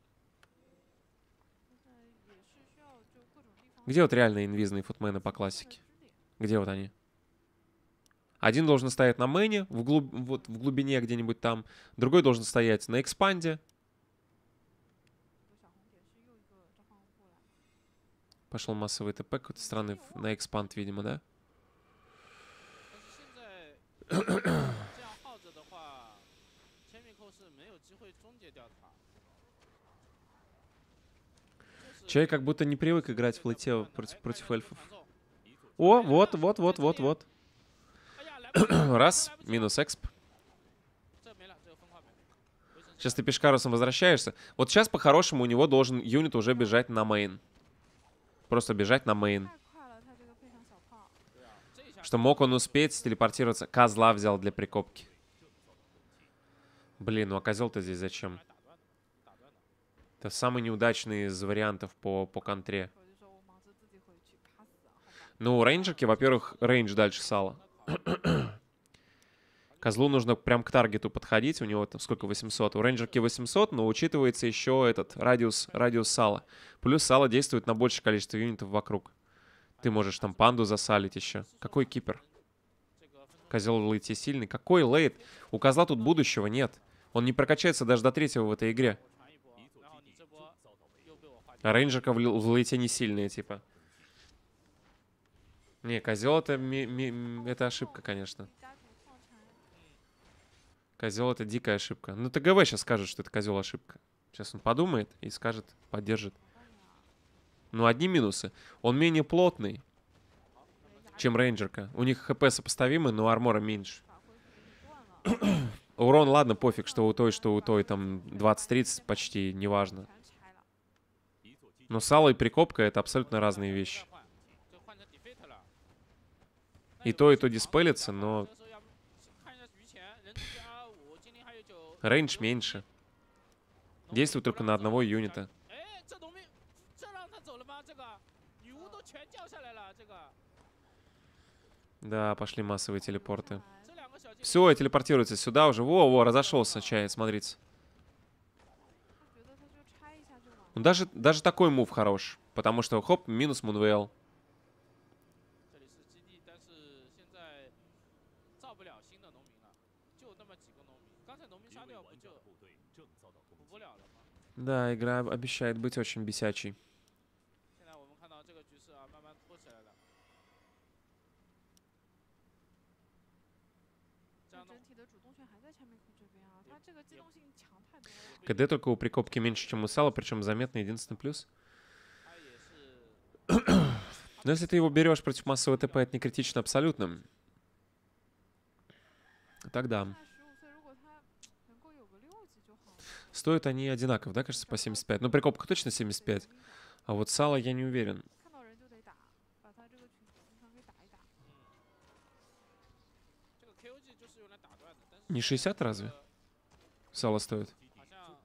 Где вот реально инвизные футмены по классике? Где вот они? Один должен стоять на мэне, вот в глубине где-нибудь там. Другой должен стоять на экспанде. Пошел массовый ТП какой-то странный на экспанд, видимо, да? Человек как будто не привык играть в лейте против эльфов. О, вот. Раз, минус эксп. Сейчас ты пешкарусом возвращаешься. Вот сейчас по-хорошему у него должен юнит уже бежать на мейн. Просто бежать на мейн. Что мог он успеть телепортироваться. Козла взял для прикопки. Блин, ну а козел-то здесь зачем? Это самый неудачный из вариантов по контре. Ну, у рейнджерки, во-первых, рейндж дальше сала. Козлу нужно прям к таргету подходить. У него там сколько? 800. У рейнджерки 800, но учитывается еще этот радиус сала. Плюс сало действует на большее количество юнитов вокруг. Ты можешь там панду засалить еще. Какой кипер? Козел в лейте сильный. Какой лейт? У козла тут будущего нет. Он не прокачается даже до 3-го в этой игре. А рейнджерка в лейте не сильная, типа. Не, козел это ошибка, конечно. Козел это дикая ошибка. Ну, ТГВ сейчас скажет, что это козел ошибка. Сейчас он подумает и скажет, поддержит. Ну, одни минусы. Он менее плотный. чем рейнджерка. У них хп сопоставимы, но армора меньше. 把恢复给断了， Урон, ладно, пофиг, что у той там 20-30 почти, неважно. 全拆了。 Но сало и прикопка — это абсолютно разные вещи. 就换成 defeat 了。 И то диспелится, но 这个时候要看一下余钱，人质225，精灵还有9。 рейндж меньше. Действует только на одного юнита. 哎，这农民，这让他走了吗？这个女巫都全掉下来了，这个。 Да, пошли массовые телепорты. 这两个小精灵 Все, телепортируется сюда уже. Во, разошелся чай, смотрите. 他觉得他就拆一下就完了。 Ну, даже такой мув хорош. Потому что, хоп, минус Мунвейл. 这里是基地，但是现在造不了新的农民了，就那么几个农民。刚才农民杀掉不就补不了了吗？ Да, игра обещает быть очень бесячей. 现在我们看到这个局势啊，慢慢拖起来了。这样的但整体的主动权还在全面控这边啊，他这个机动性强太多了。 КД только у прикопки меньше, чем у сала, причем заметно единственный плюс. 他也是 Но если ты его берешь против массового ТП, это не критично абсолютно. Тогда. 他15岁，如果他能够有个6级就好了。 Стоят они одинаково, да, кажется, по 75. Ну, прикопка точно 75. А вот сало я не уверен. 看到人就得打，把他这个群经常给打一打。 这个 KOG 就是用来打断的，但是 Не 60 разве? Сало стоит. 好像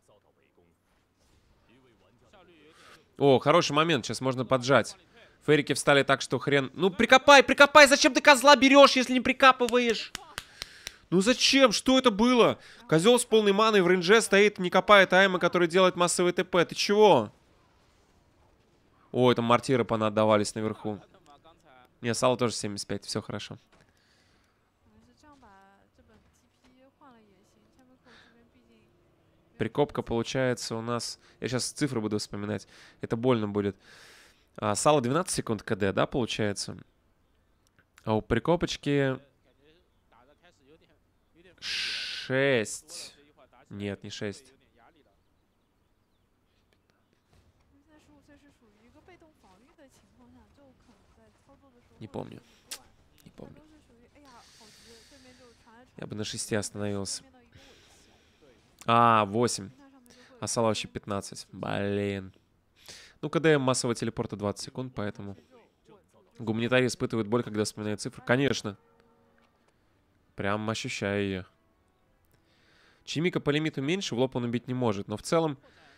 效率有点。 О, хороший момент, сейчас можно поджать. Ферики встали так, что хрен... Ну, прикопай, прикопай! Зачем ты козла берешь, если не прикапываешь? Ну зачем? Что это было? Козел с полной маной в рейнже стоит, не копает айма, который делает массовый ТП. Ты чего? Ой, там мортиры понаотдавались наверху. 那么刚才 Не, сало тоже 75, все хорошо. 可能是这样把这本 TP 换了也行。下面口这边毕竟 Прикопка получается у нас... Я сейчас цифры буду вспоминать. Это больно будет. Сало 12 секунд КД, да, получается? А у прикопочки 感觉打的开始有点 6. 这一会儿打起来 Нет, не 6. 有点压力了。 因为现在15岁是属于一个被动防御的情况下，就可能在操作的时候 Не 会 помню. 有点乱。 Не 他 помню. 都是属于哎呀好急，对面就传来传 Я 去 бы на 6 остановился. 对面的一个尾气， А, 8. 平台上面就会 А сало вообще 15. Блин. Ну, КД массового телепорта 20 секунд, поэтому... 就稳住。 Гуманитарий испытывает боль, когда вспоминает цифры. Конечно. Прям ощущаю ее. Чимика по лимиту меньше, в лоб он убить не может. Но в целом...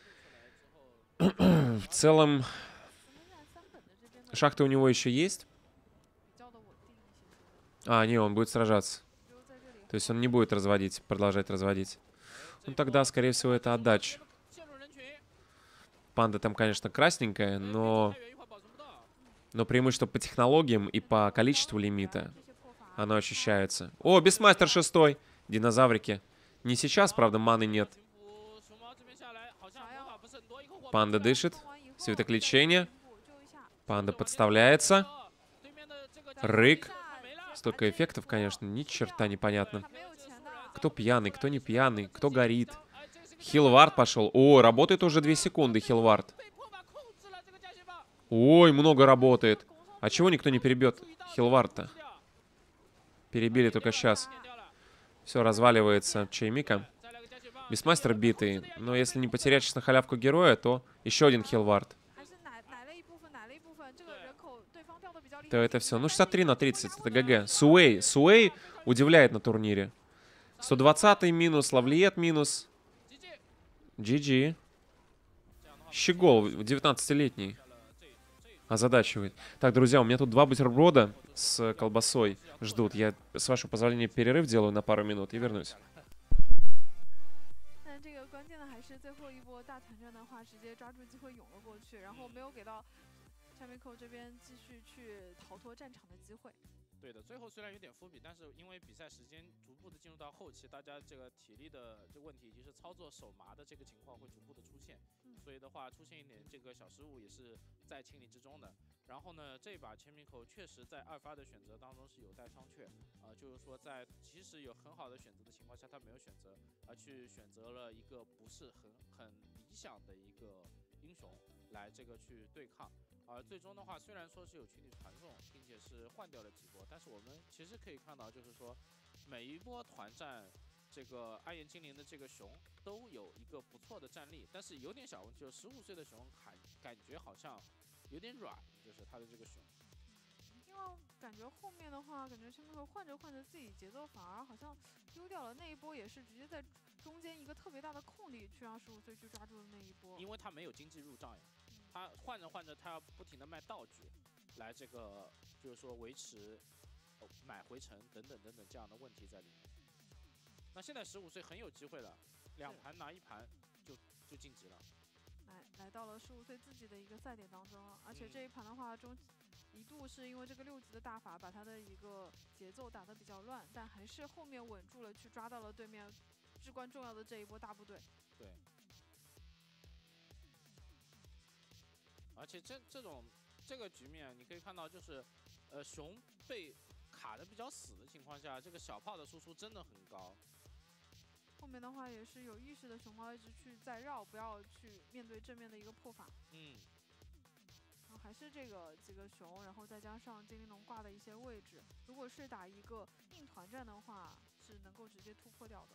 в целом... 咱们现在三本的这边的 Шахты у него еще есть. 比较的稳定一些， Не, он будет сражаться. 只有在这里 То есть он не будет разводить, продолжать разводить. Ну, тогда, скорее всего, это отдача. 陷入人群， Панда там, конечно, красненькая, 太远一会儿保存不到。 но преимущество по технологиям и по количеству лимита, 这些破法， оно ощущается. О, Бестмастер 6. Динозаврики. Не сейчас, правда, маны нет. 群捕熊猫这边下来，好像魔法不是很多，一个火 Панда 出来 дышит. 放完以后 Свиток 再 лечения. 全部救一下 Панда подставляется. 对面的这个 Рык. 没了。 Столько эффектов, конечно, ни черта непонятно. 他没有钱的， Кто пьяный, кто не пьяный, кто горит. 哎，这个是个 Хилвард пошел. О, работает уже 2 секунды, Хилвард. 被迫把控制了这个加血棒。 Ой, много работает. А чего никто не перебьет Хилвард-то? 掉 Перебили только сейчас. 点掉了 Все, разваливается Чаймика. 再来个加血棒。 Бестмастер битый. Но если не потерять сейчас на халявку героя, то еще один Хилвард. 还是奶了一部分，奶了一部分，这个人口对方掉的比较厉害。 То это все. Ну, 63/30. Это ГГ. Суэй удивляет на турнире. 120 минус, Лавлиет минус. GG. Щегол, 19-летний. Озадачивает. Так, друзья, у меня тут 2 бутерброда с колбасой ждут. Я, с вашего позволения, перерыв делаю на пару минут и вернусь. 但这个关键的还是最后一波大团战的话，直接抓住机会涌了过去，然后没有给到 Chamico 这边继续去逃脱战场的机会。 对的，最后虽然有点伏笔，但是因为比赛时间逐步的进入到后期，大家这个体力的这个问题以及是操作手麻的这个情况会逐步的出现，所以的话出现一点这个小失误也是在情理之中的。然后呢，这把千米口确实在2发的选择当中是有待商榷，就是说在其实有很好的选择的情况下，他没有选择，而去选择了一个不是很理想的一个英雄来这个去对抗。 最终的话，虽然说是有群体传送，并且是换掉了几波，但是我们其实可以看到，就是说每一波团战，这个暗夜精灵的这个熊都有一个不错的战力，但是有点小问题，就是15岁的熊感觉好像有点软，就是他的这个熊。 因为感觉后面的话，感觉前面会换着换着自己节奏，反而好像丢掉了那一波，也是直接在中间一个特别大的空地去让15岁去抓住了那一波。 因为他没有经济入账呀，他换着换着，他要不停的卖道具，来这个就是说维持买回城等等等等这样的问题在里面。那现在15岁很有机会了，2盘拿1盘就晋级了。 来到了15岁自己的一个赛点当中了，而且这一盘的话一度是因为这个6级的大法把他的一个节奏打得比较乱，但还是后面稳住了，去抓到了对面至关重要的这一波大部队。 对。而且这个局面，你可以看到，就是熊被卡的比较死的情况下，这个小炮的输出真的很高。 后面的话也是有意识的熊猫一直去在绕，不要去面对正面的一个破法。然后还是这个几个熊，然后再加上精灵龙挂的一些位置，如果是打一个硬团战的话，是能够直接突破掉的。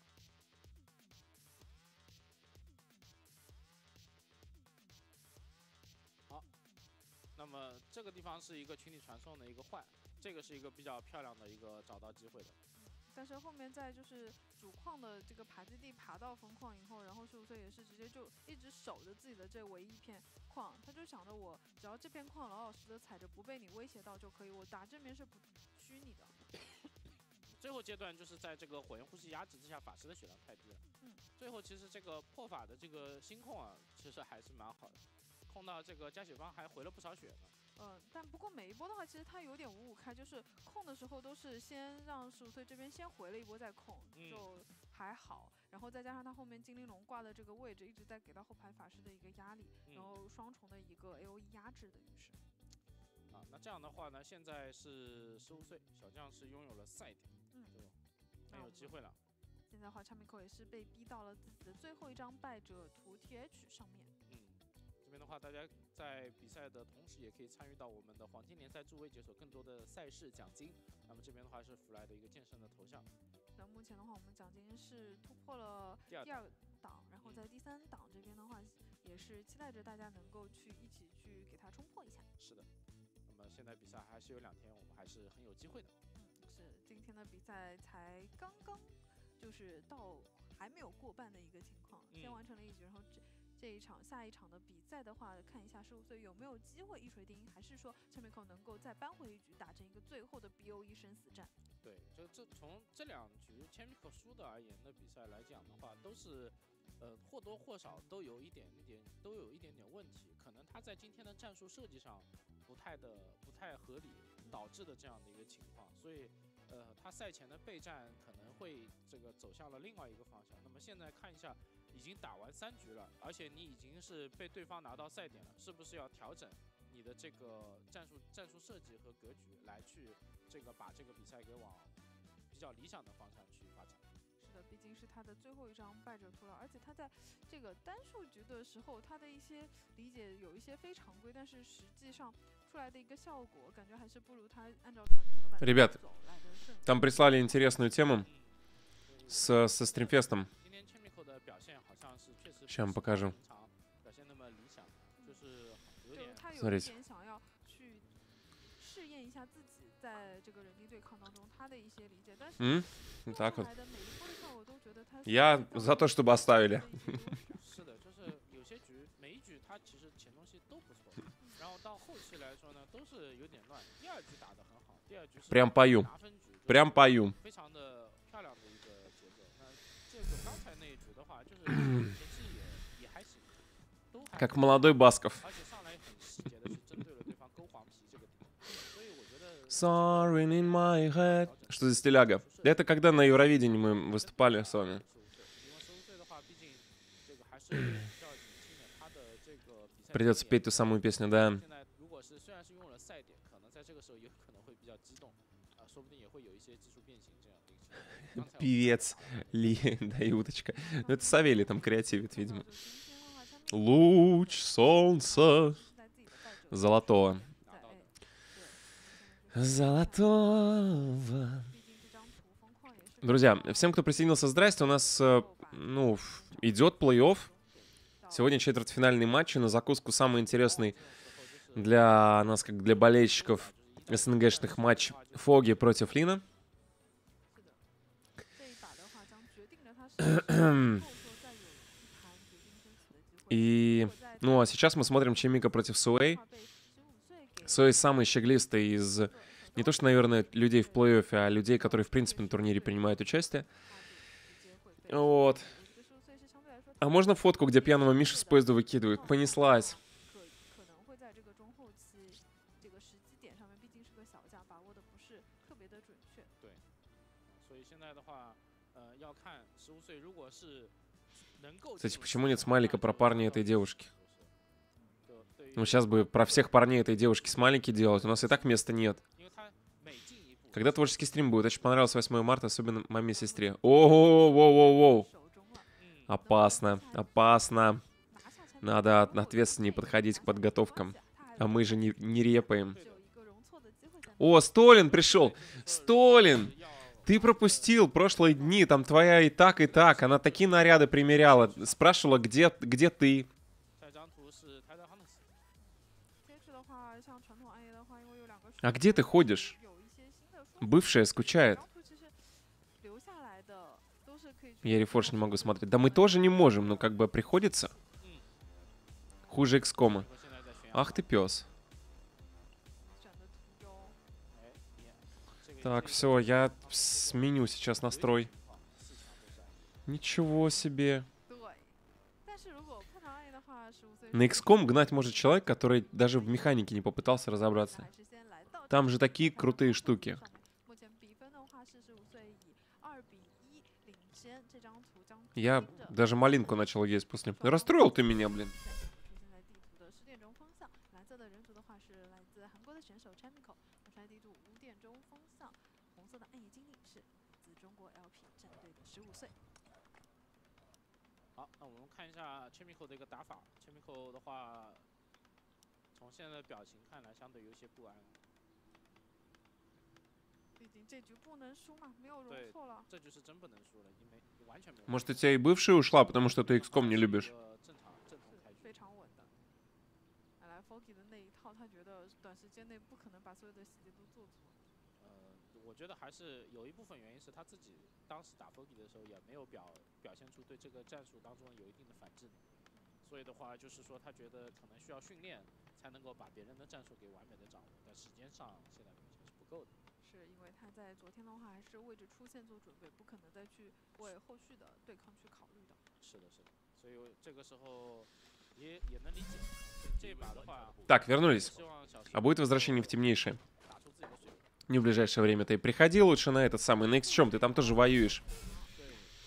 好，那么这个地方是一个群体传送的一个换，这个是一个比较漂亮的一个找到机会的。 但是后面在就是主矿的这个爬基地爬到分矿以后，然后15岁也是直接就一直守着自己的这唯一一片矿，他就想着我只要这片矿老老实实的踩着，不被你威胁到就可以，我打正面是不虚你的。 最后阶段就是在这个火焰呼吸压制之下，法师的血量太低了。最后其实这个破法的这个星控啊，其实还是蛮好的，控到这个加血方还回了不少血呢。 但不过每一波的话，其实他有点五五开，就是控的时候都是先让15岁这边先回了一波再控，就还好。然后再加上他后面精灵龙挂的这个位置一直在给到后排法师的一个压力，然后双重的一个 AOE 压制的于是。 那这样的话呢，现在是15岁小将是拥有了赛点，很有机会了。 现在的话，Chamico也是被逼到了自己的最后一张败者图 TH 上面。 这边的话，大家在比赛的同时，也可以参与到我们的黄金联赛助威，解锁更多的赛事奖金。那么这边的话是弗莱的一个剑圣的头像。 那目前的话，我们奖金是突破了第2档，然后在第3档这边的话，也是期待着大家能够去一起去给它冲破一下。 是的。那么现在比赛还是有2天，我们还是很有机会的。 是今天的比赛才刚刚就是到还没有过半的一个情况，先完成了1局，然后下一场的比赛的话，看一下15岁有没有机会一锤定音，还是说 Chamico 能够再扳回1局，打成一个最后的 BOE 生死战。 对，就从这2局 Chamico 输的而言的比赛来讲的话，都是或多或少都有一点点问题，可能他在今天的战术设计上不太合理，导致的这样的一个情况，所以他赛前的备战可能会这个走向了另外一个方向。那么现在看一下，已经打完3局了，而且你已经是被对方拿到赛点了，是不是要调整你的这个战术设计和格局，来去这个把这个比赛给往比较理想的方向去发展？ 是的，毕竟是他的最后一张败者图了，而且他在这个单数局的时候，他的一些理解有一些非常规，但是实际上出来的一个效果，感觉还是不如他按照传统的版本 Ребят, 走来的顺。 там прислали интересную тему со стримфестом. 今天 Chamico 的表现好像是确实 Сейчас покажу. 平常表现那么理想，就是有点他有一 Смотрите. 点想要去试验一下自己在这个人机对抗当中他的一些理解，但是 Вот так вот. 来的每一波的效果都觉得他 Я за то, чтобы оставили. 是的，就是有些局每一局它其实前东西都不错，然后到后期来说呢，都是有点乱。第2局打得很好，第2局是 Прям пою. 拿分局， Прям пою. 非常的漂亮的一个节奏。那这个刚才那一局的话，就是前期也还行，都还 Как молодой Басков. 而且上来很细节的去针对了对方勾黄皮这个点，所以我觉得 Soaring in my head. Что за стиляга? Это когда на Евровидении мы выступали с вами. 因为15岁的话，毕竟这个还是比较年轻的，他的这个比赛 Придется 经验 петь ту самую песню, да. 现在如果是虽然是用了赛点，可能在这个时候也可能会比较激动，说不定也会有一些技术变形这样的一个情况。刚才我们 Певец Ли, да и уточка. Ну это Савелий там креативит, видимо. 今天的话 Луч солнца. 在自己的败者 Золотого. 拿到的。 Золотого. 毕竟这张图风况也是 Друзья, всем, кто присоединился, здрасте. У нас, ну, идет плей-офф. Сегодня четвертьфинальные матчи. На закуску самый интересный для нас, как для болельщиков СНГшных матч Фоги против Лина. 这一把的话将决定了他是否说再有一盘决定生死的机会。 И, ну, а сейчас мы смотрим Чемика против Суэй. 被15岁给 Суэй самый щеглистый из, не то что, наверное, людей в плей-оффе, а людей, которые, в принципе, на турнире принимают участие. 直接会被 Вот. 15岁是相对来说 А можно фотку, где пьяного Мишу с поезда выкидывают? Понеслась. 可能会在这个中后期这个时机点上面，毕竟是个小将，把握的不是特别的准确。 所以现在的话，要看15岁，如果是能够。 Кстати, почему нет смайлика про парня этой девушки? 对于 Ну, сейчас бы про всех парней этой девушки смайлики делать. У нас и так места нет. 因为他每进一步， Когда творческий стрим будет? Очень понравилось 8 марта, особенно маме и сестре. О-о-о-о-о-о. 手中了， Опасно, опасно. 拿下前 Надо ответственнее подходить к подготовкам. А мы же не репаем. 只有一个容错的机会在。 О, Столин пришел! Столин! 要 Ты пропустил прошлые дни, там твоя и так, и так. Она такие наряды примеряла. Спрашивала, где ты? 下一张图是 Titan Hunters， 接着的话，像传统暗夜的话，因为有两个 А где ты ходишь? 有一些新的说法。 Бывшая скучает. 这张图其实留下来的都是可以去 Я рефорж не могу смотреть. Да мы тоже не можем, но как бы приходится. Хуже XCOM. 我现在在悬崖， Ах ты пес. 选的图中。 哎，也这个 Так, 这个 все, я сменю сейчас настрой. 四强都在。 Ничего себе. 对，但是如果碰上暗夜的话，15岁 На XCOM гнать может человек, который даже в механике не попытался разобраться. 还是先来到 Там же такие крутые штуки. 目前比分的话是15岁以2比1领先，这张图将 Я 跟着 даже малинку начал есть после. Расстроил ты меня, блин. 出现在地图的10点钟方向，蓝色的人族的话是来自韩国的选手 Chemical，出现在地图5点钟方向，红色的暗夜精灵是自中国 LP 战队的15岁。 好，那我们看一下 Chemical 的一个打法。Chemical 的话，从现在的表情看来，相对有些不安。 毕竟这局不能输嘛，没有容对错了。 这就是真不能输了，因为完全没有。 Может, у тебя и бывшая ушла, потому что ты XCOM не любишь? 正常正统开局非。常稳的。看来 Foggy 的那一套，他觉得短时间内不可能把所有的细节都做错。 我觉得还是有一部分原因是他自己当时打 Foggy 的时候也没有表现出对这个战术当中有一定的反制能力，所以的话就是说他觉得可能需要训练才能够把别人的战术给完美的掌握，但时间上现在目前是不够的。 是因为他在昨天的话还是为着出线做准备，不可能再去为后续的对抗去考虑的。 是的，是的，所以这个时候也能理解。这一把的话， Так, вернулись. 希望小 А будет возвращение в темнейшее? 打出自己的水平。 Не в ближайшее время. Ты приходи лучше на этот самый, на XCOM, ты там тоже воюешь. 对，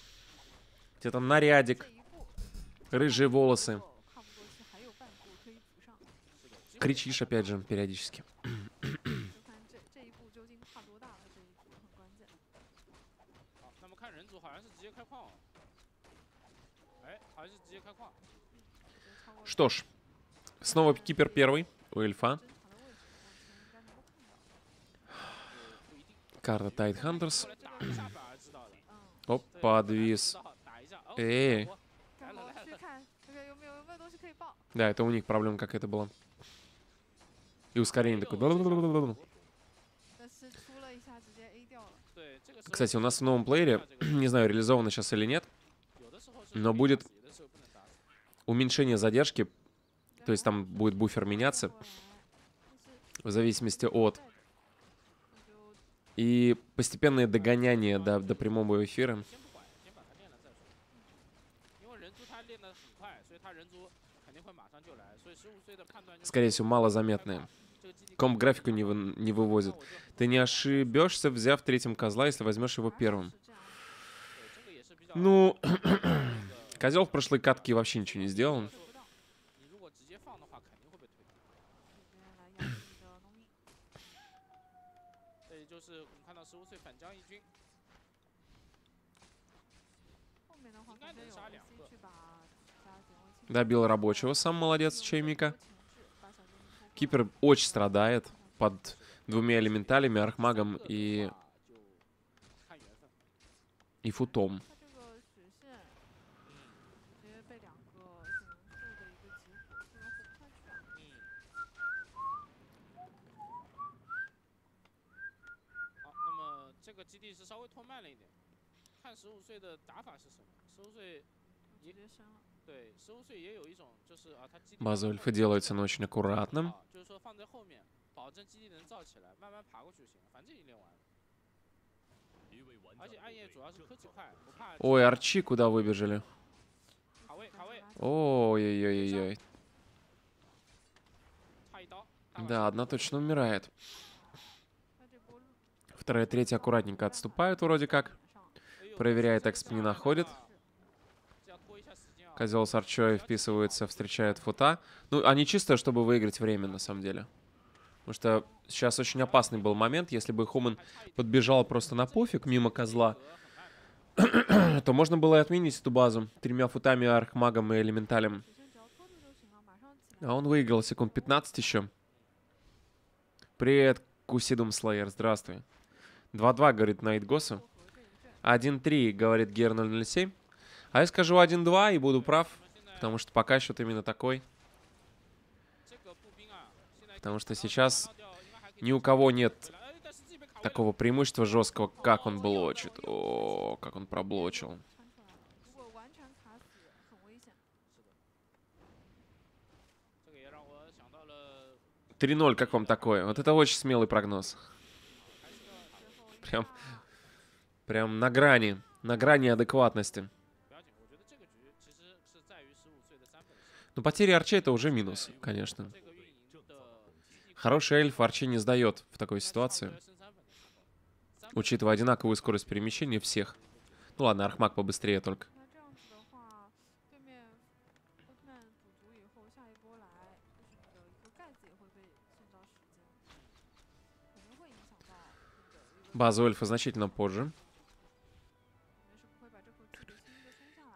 У тебя там нарядик, 这一步， рыжие волосы. 跨不过去还有半步可以补上。 是的，机会 Кричишь опять же периодически. 就看这一步究竟跨多大了，这一步很关键。 好，那么看人族好像是直接开矿哦。哎，好像是直接开矿。 直接超过 Что ж, снова кипер первый у эльфа. 侦查的位置，往前应该能够看到。 不一定。 Карта Tide Hunters. 后来打一下反而知道了。 嗯， Оп, 对 подвис. 本来不知道打一下。哦 Эй. 我赶来了来了。 忙去看这个有没有东西可以报。 Да, это у них проблема какая-то была. И ускорение такое. 但是出了一下，直接 A 掉了。 对，这个时候 Кстати, у нас в новом плеере, не знаю, реализовано сейчас или нет, 有的时候是 но 可以 будет 打死有的时候不能打死 уменьшение задержки, то есть там будет буфер меняться 过来，但是 в зависимости от 带着那就 и постепенное догоняние до прямого эфира. 先不管，先把它练了再说。因为人族他练得很快，所以他人族肯定会马上就来。所以15岁的判断就是 Скорее всего, малозаметное. 这个基地 Комп графику не вывозит. 那我就 Ты не ошибешься, взяв третьим козла, если возьмешь его первым. 是这样。 对这个也是比较 Ну, 这个 козел в прошлой катке вообще ничего не сделал. 做不到， 你如果直接放的话，肯定会被推倒。 这边来压制着农民。 这也就是我们看到15岁反将一军， 后面的话应该感觉有能杀 AC 两个去把家点位清。 Добил рабочего, сам молодец, Чаймика. Кипер очень страдает под двумя элементалями, архмагом и футом. 它这个血线直接被两个神树的一个集火，这人活不下去啊。 好，那么这个基地是稍微拖慢了一点，看15岁的打法是什么。15岁直接升了。 对，15岁也有一种就是啊，他基地 База Альфа делается, но очень аккуратно. 就是说放在后面，保证基地能造起来，慢慢爬过去就行了，反正已经练完了。而且暗夜主要是科技快，不怕。 Ой, арчи куда выбежали? 卡位卡位， Ой-ой-ой-ой. 差一刀。 Да, одна точно умирает. 它这波 Вторая, третья аккуратненько отступают вроде как. Проверяет, эксп не находит. Козел с арчой вписывается, встречает фута. Ну, они чисто, чтобы выиграть время, на самом деле. Потому что сейчас очень опасный был момент. Если бы Хуман подбежал просто на пофиг мимо козла, то можно было и отменить эту базу 3 футами, архмагом и элементалем. 首先只要拖住就行了，马上起来。 А он выиграл секунд 15 еще. Привет, Кусидум Слеер, здравствуй. 2-2, говорит Найтгосу. 1-3, говорит Гер 007. А я скажу 1-2 и буду прав, потому что пока счет именно такой. Потому что сейчас ни у кого нет такого преимущества жесткого, как он блочит. О, как он проблочил. 穿出来，如果完全卡死，很危险。 这个也让我想到了 3-0, как вам такое? Вот это очень смелый прогноз. 最后一 Прям на грани адекватности. 不要紧，我觉得这个局其实是在于15岁的3分的时候。 Но потери арчей это уже минус, конечно. 这个运营的 Хороший эльф арчей не сдает в такой ситуации, 升3分的时候， учитывая одинаковую скорость перемещения всех. Ну ладно, архмаг побыстрее только. 那这样子的话，对面奥特曼补足以后，下一波来，就是你的一个盖子也会被送到时间，肯定会影响到你的一个。 Базу эльфа значительно позже. 肯定是不会把这口气给轻易的松下来。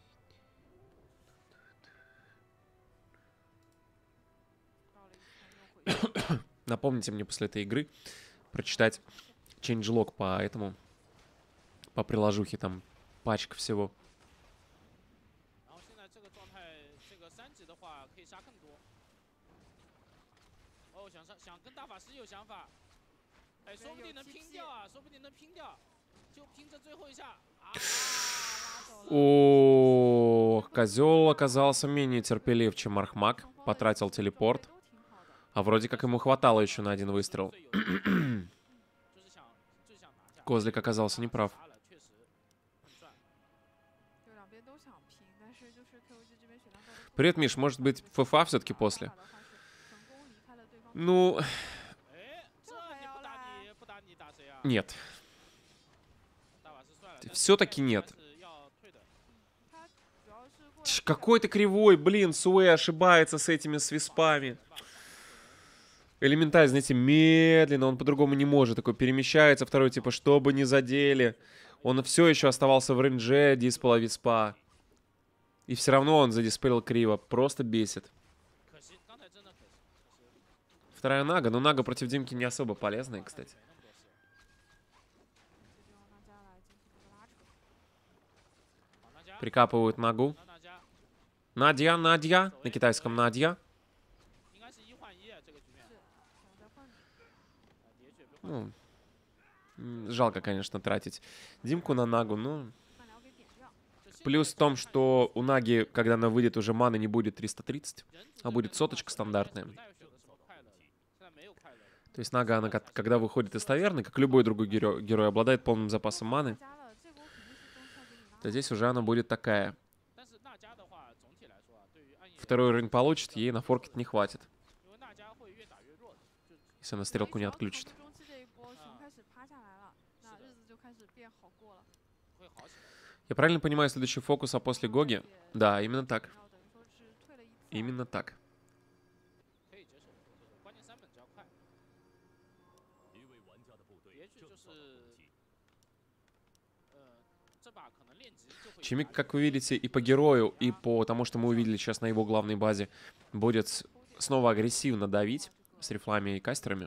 到了一圈又回去。 Напомните мне после этой игры прочитать changelog по этому, по приложухе, там пачка всего. 然后现在这个状态，这个3级的话可以杀更多。哦，想跟大法师有想法，哎，说不定能拼掉啊，说不定能拼掉，就拼这最后一下啊！ О, козел оказался менее терпелив, чем архмаг. Потратил телепорт. А вроде как ему хватало еще на один выстрел. Козлик оказался неправ. 就两边都想拼，但是就是 KOG 这边血量高得 Привет, Миш, может быть, ФФА все-таки после? 打的话是成功离开了对方。 Ну, 哎，这你不打你打谁啊？ нет. 大法师算了， Все-таки нет. 是要退的。 他主要是过来 Какой ты кривой, блин, Суэ ошибается с этими свиспами. Элементаль, знаете, медленно, он по-другому не может. Такой перемещается, второй типа, чтобы не задели. Он все еще оставался в рейнже диспела виспа. И все равно он задиспелил криво. Просто бесит. 可惜，刚才真的可惜，可惜 Вторая Нага, но Нага против Димки не особо полезная, кстати. 没那么多血。 就用大家来进行一个拉扯。 好，大家， Прикапывают Нагу. 那大家 Надья, на китайском Надья. 应该是1换1啊，这个局面。 是，想要再换你。 也许被换。 Ну, жалко, конечно, тратить Димку на Нагу, но... 慢聊给点掉。 Плюс в том, что у Наги, когда она выйдет, уже маны не будет 330, а будет соточка стандартная. То есть Нага, она когда выходит из таверны, как любой другой герой, обладает полным запасом маны. 加了，这波肯定是中下给你拉。 То здесь уже она будет такая. 但是娜迦的话，总体来说啊，对于暗夜， Второй уровень получит, ей на форкет не хватит, 因为娜迦会越打越弱的，就 если она стрелку не отключит. 中期这一波，熊开始趴下来了，那日子就开始变好过了。 会好起来。 Я правильно понимаю следующий фокус, а после Гоги? Да, именно так. 然后等于说是退了一次。 Именно так. 可以接受，关键3本只要快。也许就是，这把可能练级就会。 Чимик, как вы видите, и по герою, и по тому, что мы увидели сейчас на его главной базе, будет снова агрессивно давить с рифлами и кастерами.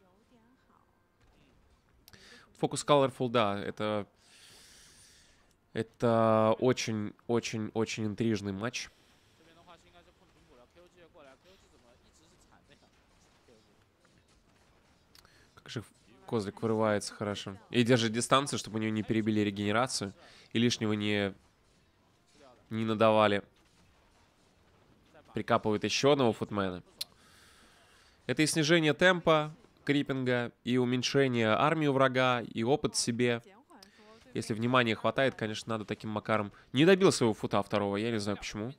Фокус Colorful, да, это очень-очень-очень интрижный матч. Как же Козлик вырывается хорошо. И держит дистанцию, чтобы у нее не перебили регенерацию. И лишнего не надавали. Прикапывает еще одного футмена. Это и снижение темпа крипинга, и уменьшение армии у врага, и опыт себе. Если внимания хватает, конечно, надо таким макаром. Не добил своего фута второго, я не знаю почему.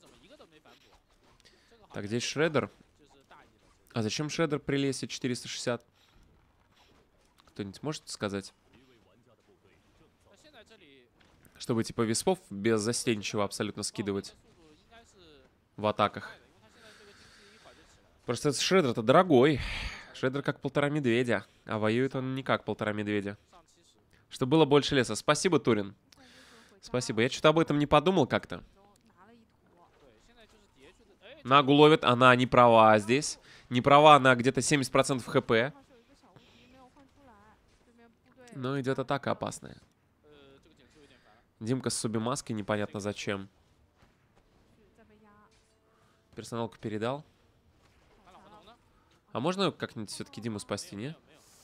Так, здесь Шреддер. А зачем Шреддер при лесе 460? Кто-нибудь может сказать? Чтобы типа виспов беззастенчиво абсолютно скидывать в атаках. Просто этот Шреддер-то дорогой. Шреддер как 1,5 медведя. А воюет он не как 1,5 медведя. Чтобы было больше леса. Спасибо, Турин. Спасибо. Я что-то об этом не подумал как-то. Нагу ловит. Она не права здесь. Не права, она где-то 70% хп. Но идет атака опасная. Димка с субимаской, непонятно зачем. Персоналку передал. А можно как-нибудь все-таки Диму спасти, не?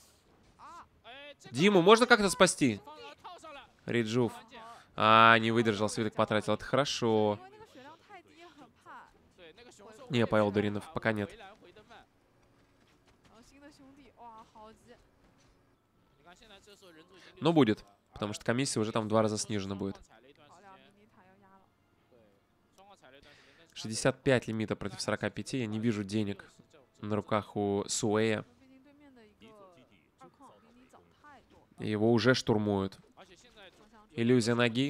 Диму можно как-то спасти? Риджуф. А, не выдержал, свиток потратил. Это хорошо. Не, Павел Дуринов, пока нет. Но будет, потому что комиссия уже там в 2 раза снижена будет. 65 лимита против 45. Я не вижу денег на руках у Суэя. Его уже штурмуют. Иллюзия ноги.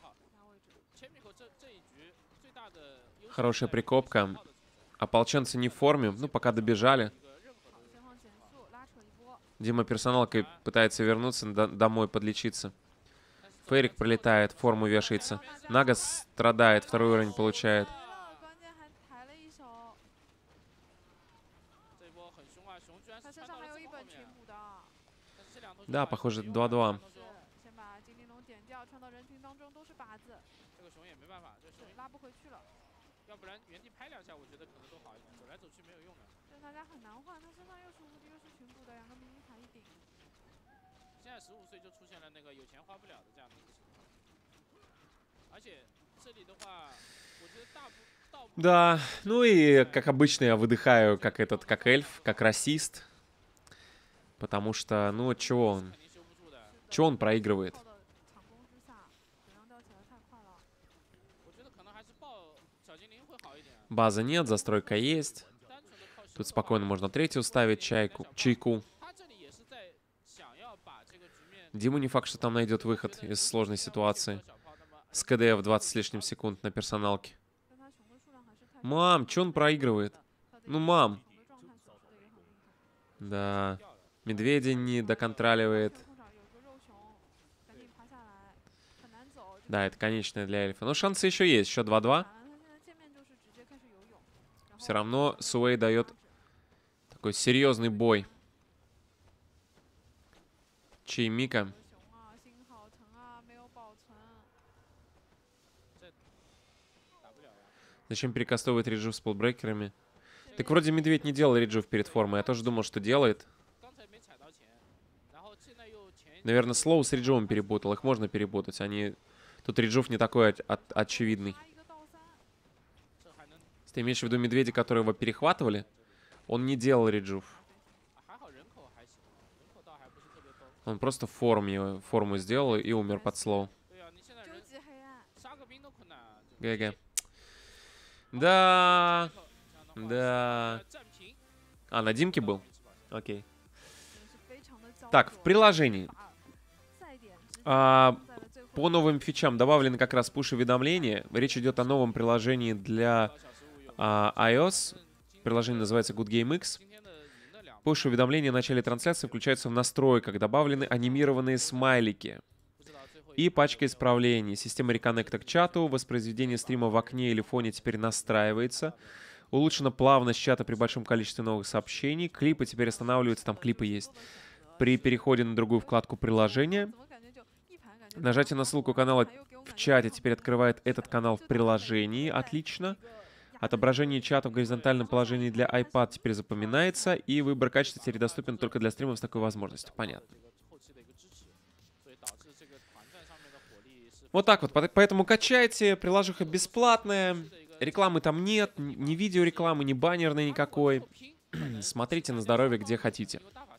Хорошая прикопка. Ополченцы не в форме. Ну, пока добежали. Дима персоналкой пытается вернуться домой, подлечиться. Фейрик пролетает, форму вешается. Нага страдает, 2-й уровень получает. Да, похоже, 2-2. Да, ну и, как обычно, я выдыхаю, как эльф, как расист. Потому что, ну, чего он? Чего он проигрывает? База нет, застройка есть. Тут спокойно можно 3-ю ставить, чайку. Диму не факт, что там найдет выход из сложной ситуации. С КД в 20 с лишним секунд на персоналке. Мам, чё он проигрывает? Ну, мам. Да. Медведя не доконтроливает. Да, это конечное для эльфа. Но шансы еще есть. Еще 2-2. Все равно Суэй дает такой серьезный бой. Чеймика. Зачем перекастовывает Риджуф с полбрекерами? Так вроде Медведь не делал Риджуф перед формой. Я тоже думал, что делает. Наверное, Слоу с Риджуфом перепутал. Их можно перепутать. Тут Риджуф не такой очевидный. Ты имеешь в виду Медведя, которые его перехватывали? Он не делал Риджуф. Он просто форму сделал и умер под Слоу. ГГ. Да. Да. А, на Димке был? Окей. Так, в приложении. По новым фичам добавлены как раз пуш-уведомления. Речь идет о новом приложении для iOS. Приложение называется Good Game X. Пуш-уведомления в начале трансляции включаются в настройках. Добавлены анимированные смайлики. И пачка исправлений. Система реконнекта к чату. Воспроизведение стрима в окне или фоне теперь настраивается. Улучшена плавность чата при большом количестве новых сообщений. Клипы теперь останавливаются, там клипы есть. При переходе на другую вкладку приложения. Нажатие на ссылку канала в чате теперь открывает этот канал в приложении. Отлично. Отображение чата в горизонтальном положении для iPad теперь запоминается. И выбор качества теперь доступен только для стримов с такой возможностью. Понятно. Вот так вот. Поэтому качайте. Приложуха бесплатная. Рекламы там нет. Ни видеорекламы, ни баннерной никакой. Смотрите на здоровье, где хотите.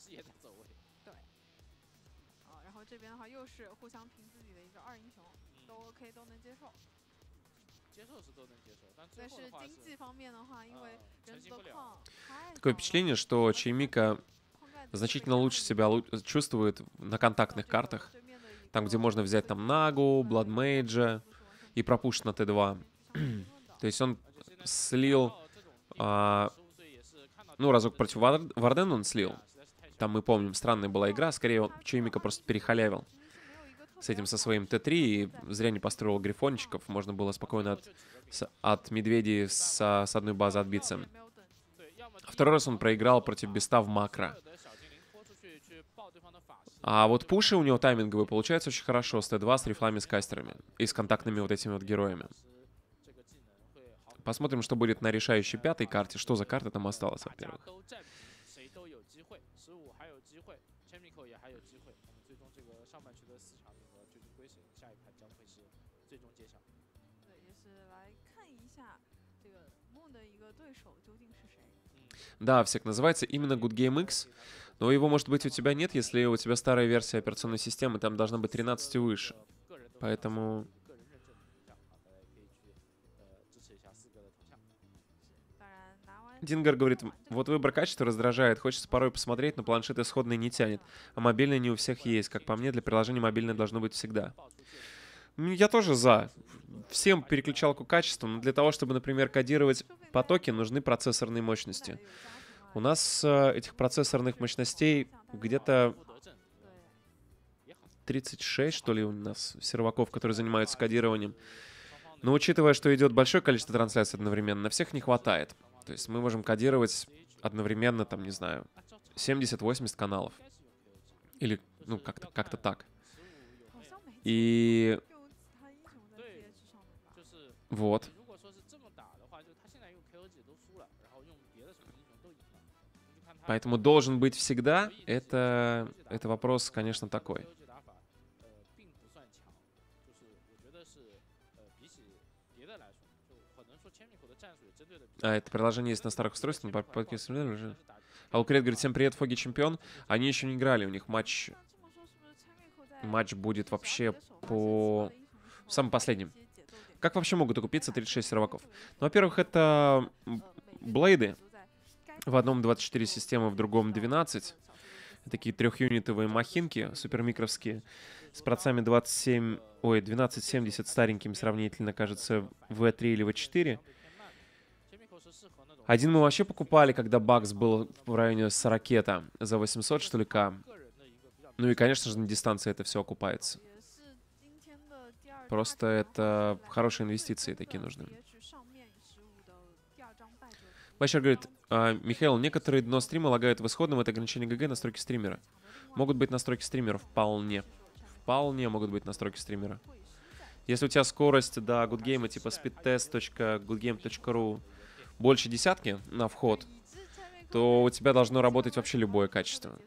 Такое впечатление, что Чаймика значительно лучше себя чувствует на контактных картах. Там, где можно взять там Нагу, Бладмейджа и пропушить на Т2. То есть он слил... ну, разок против Вардена он слил. Там, мы помним, странная была игра. Скорее, он Чаймика просто перехалявил с этим, со своим Т3. И зря не построил грифончиков. Можно было спокойно от медведей с одной базы отбиться. Второй раз он проиграл против Беста в макро. А вот пуши у него тайминговые получаются очень хорошо. С Т2, с рифлами, с кастерами. И с контактными вот этими вот героями. Посмотрим, что будет на решающей пятой карте. Что за карта там осталась, во-первых. Да, всех называется именно Good Game X. Но его, может быть, у тебя нет, если у тебя старая версия операционной системы. Там должна быть 13 и выше. Поэтому... Дингар говорит, вот выбор качества раздражает. Хочется порой посмотреть, но планшет исходный не тянет. А мобильный не у всех есть. Как по мне, для приложения мобильное должно быть всегда. Я тоже за. Всем переключалку качества, но для того, чтобы, например, кодировать потоки, нужны процессорные мощности. У нас этих процессорных мощностей где-то 36, что ли, у нас серваков, которые занимаются кодированием. Но учитывая, что идет большое количество трансляций одновременно, на всех не хватает. То есть мы можем кодировать одновременно, там, не знаю, 70-80 каналов. Или, ну, как-то так. И... Вот. Поэтому должен быть всегда. Это вопрос, конечно, такой. А, это приложение есть на старых устройствах. А Лукрет говорит, всем привет, Фоги чемпион. Они еще не играли, у них матч будет вообще по самым последним. Как вообще могут окупиться 36 серваков? Ну, во-первых, это блейды. В одном 24 системы, в другом 12. Такие трехюнитовые махинки, супермикровские, с процессами 1270 старенькими сравнительно, кажется, V3 или V4. Один мы вообще покупали, когда бакс был в районе 40 за 800, что ли, К. Ну и, конечно же, на дистанции это все окупается. Просто это хорошие инвестиции такие нужны. Бачар говорит, Михаил, некоторые дно стрима лагают в исходном, это ограничение ГГ, настройки стримера. Могут быть настройки стримера, вполне. Вполне могут быть настройки стримера. Если у тебя скорость до goodgame типа speedtest.goodgame.ru больше десятки на вход, то у тебя должно работать вообще любое качество.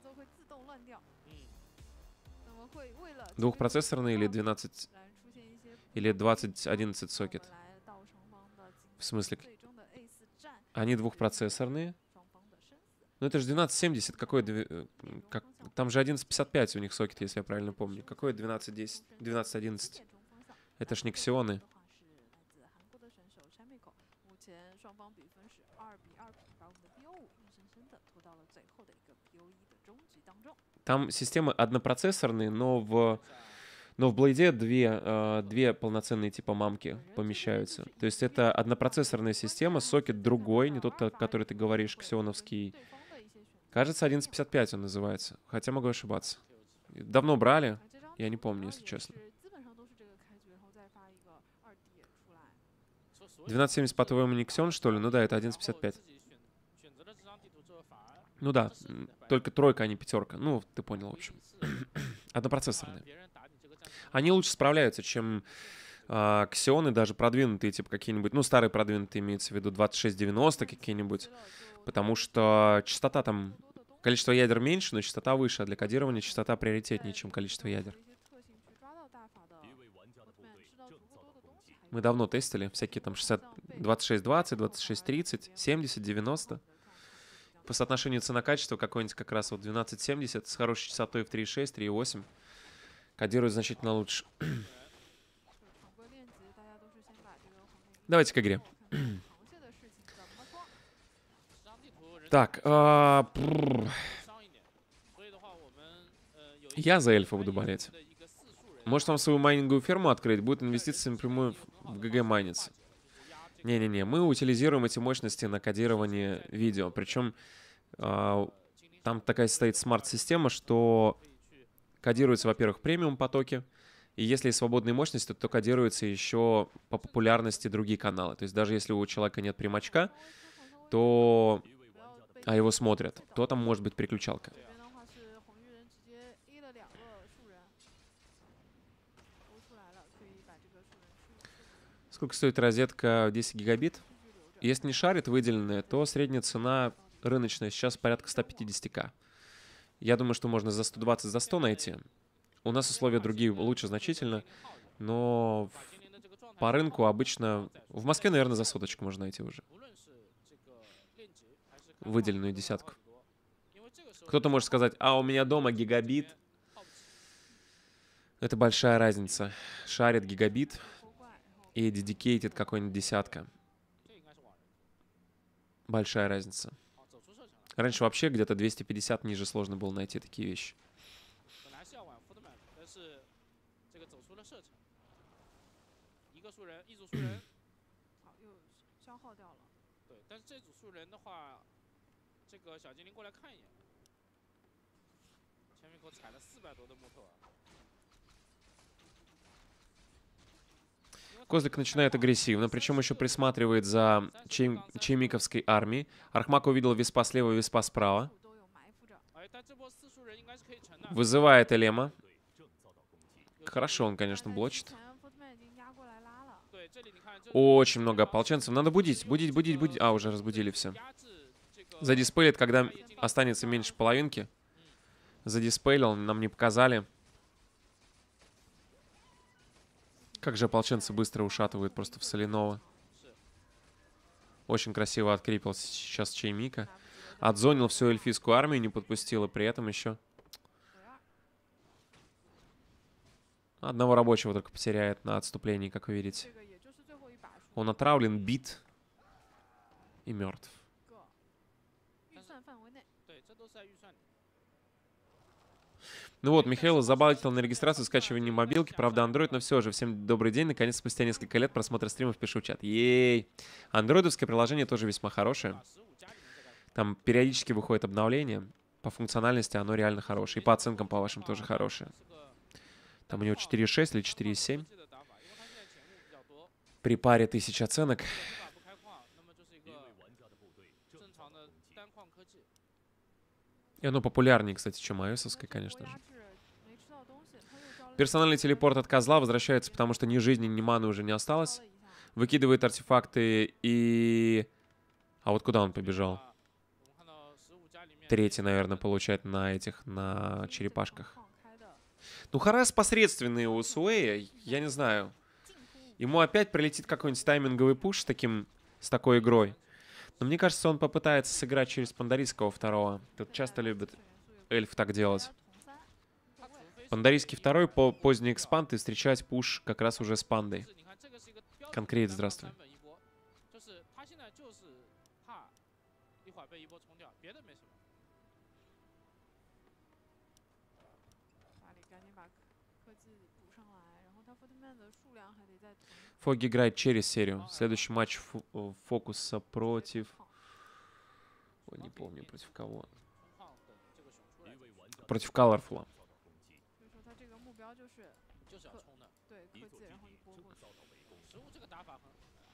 Двухпроцессорный или 12... Или 2011 сокет. В смысле? Они двухпроцессорные. Ну это же 1270, какой... Там же 1155 у них сокет, если я правильно помню. Какой 1210? 1211? Это ж не ксионы. Там системы однопроцессорные, но в блейде две полноценные типа мамки помещаются. То есть это однопроцессорная система, сокет другой, не тот, который ты говоришь, ксионовский. Кажется, 1155 он называется, хотя могу ошибаться. Давно брали, я не помню, если честно. 1270, по-твоему, не Xeon, что ли? Ну да, это 1155. Ну да, только тройка, а не пятерка. Ну, ты понял, в общем. Однопроцессорные. Они лучше справляются, чем Xeon, даже продвинутые, типа какие-нибудь, ну, старые продвинутые, имеется в виду 2690 какие-нибудь. Потому что частота там, количество ядер меньше, но частота выше, а для кодирования частота приоритетнее, чем количество ядер. Мы давно тестили всякие там 60, 2620, 2630, 70, 90. По соотношению цена-качество какой-нибудь как раз вот 1270 с хорошей частотой в 3.6, 3.8 кодирует значительно лучше. Давайте к игре. Так, я за эльфа буду болеть. Может, вам свою майнинговую ферму открыть? Будет инвестиция напрямую в ГГ майниться. Не-не-не, мы утилизируем эти мощности на кодирование видео. Причем там такая стоит смарт-система, что кодируются, во-первых, премиум потоки. И если есть свободные мощности, то кодируются еще по популярности другие каналы. То есть даже если у человека нет примачка, то... а его смотрят, то там может быть переключалка. Сколько стоит розетка 10 гигабит? Если не шарит выделенная, то средняя цена рыночная сейчас порядка 150к. Я думаю, что можно за 120, за 100 найти. У нас условия другие лучше значительно, но по рынку обычно... В Москве, наверное, за соточку можно найти уже. Выделенную десятку. Кто-то может сказать, а у меня дома гигабит. Это большая разница. Шарит гигабит и dedicated какой-нибудь десятка. Большая разница. Раньше вообще где-то 250 ниже сложно было найти такие вещи. Козлик начинает агрессивно, причем еще присматривает за чеймиковской армией. Архмак увидел виспа слева, виспа справа. Вызывает Элема. Хорошо он, конечно, блочит. Очень много ополченцев. Надо будить, будить, будить, будить. А, уже разбудили все. Задиспейлит, когда останется меньше половинки. Задиспейлил, нам не показали. Как же ополченцы быстро ушатывают просто в соляного. Очень красиво открепил сейчас Чеймика. Отзонил всю эльфийскую армию, не подпустил, и при этом еще... Одного рабочего только потеряет на отступлении, как вы видите. Он отравлен, бит и мертв. Ну вот, Михаил забавил на регистрацию скачивания мобилки, правда, Android, но все же. Всем добрый день. Наконец, спустя несколько лет просмотра стримов пишу в чат. Ей! Андроидовское приложение тоже весьма хорошее. Там периодически выходит обновление. По функциональности оно реально хорошее. И по оценкам, по вашим, тоже хорошее. Там у него 4.6 или 4.7. При паре 1000 оценок. И оно популярнее, кстати, чем iOS-овское, конечно же. Персональный телепорт от козла возвращается, потому что ни жизни, ни маны уже не осталось. Выкидывает артефакты и... А вот куда он побежал? Третий, наверное, получает на этих, на черепашках. Ну, Харас посредственный у Суэя, я не знаю. Ему опять прилетит какой-нибудь тайминговый пуш с такой игрой. Но мне кажется, он попытается сыграть через Пандарийского второго. Тут часто любят эльф так делать. Пандарийский второй по поздний экспанд и встречать пуш как раз уже с пандой. Конкрет, здравствуй. Фоги играет через серию. Следующий матч Фокуса против... Ой, не помню, против кого. Против Colorful.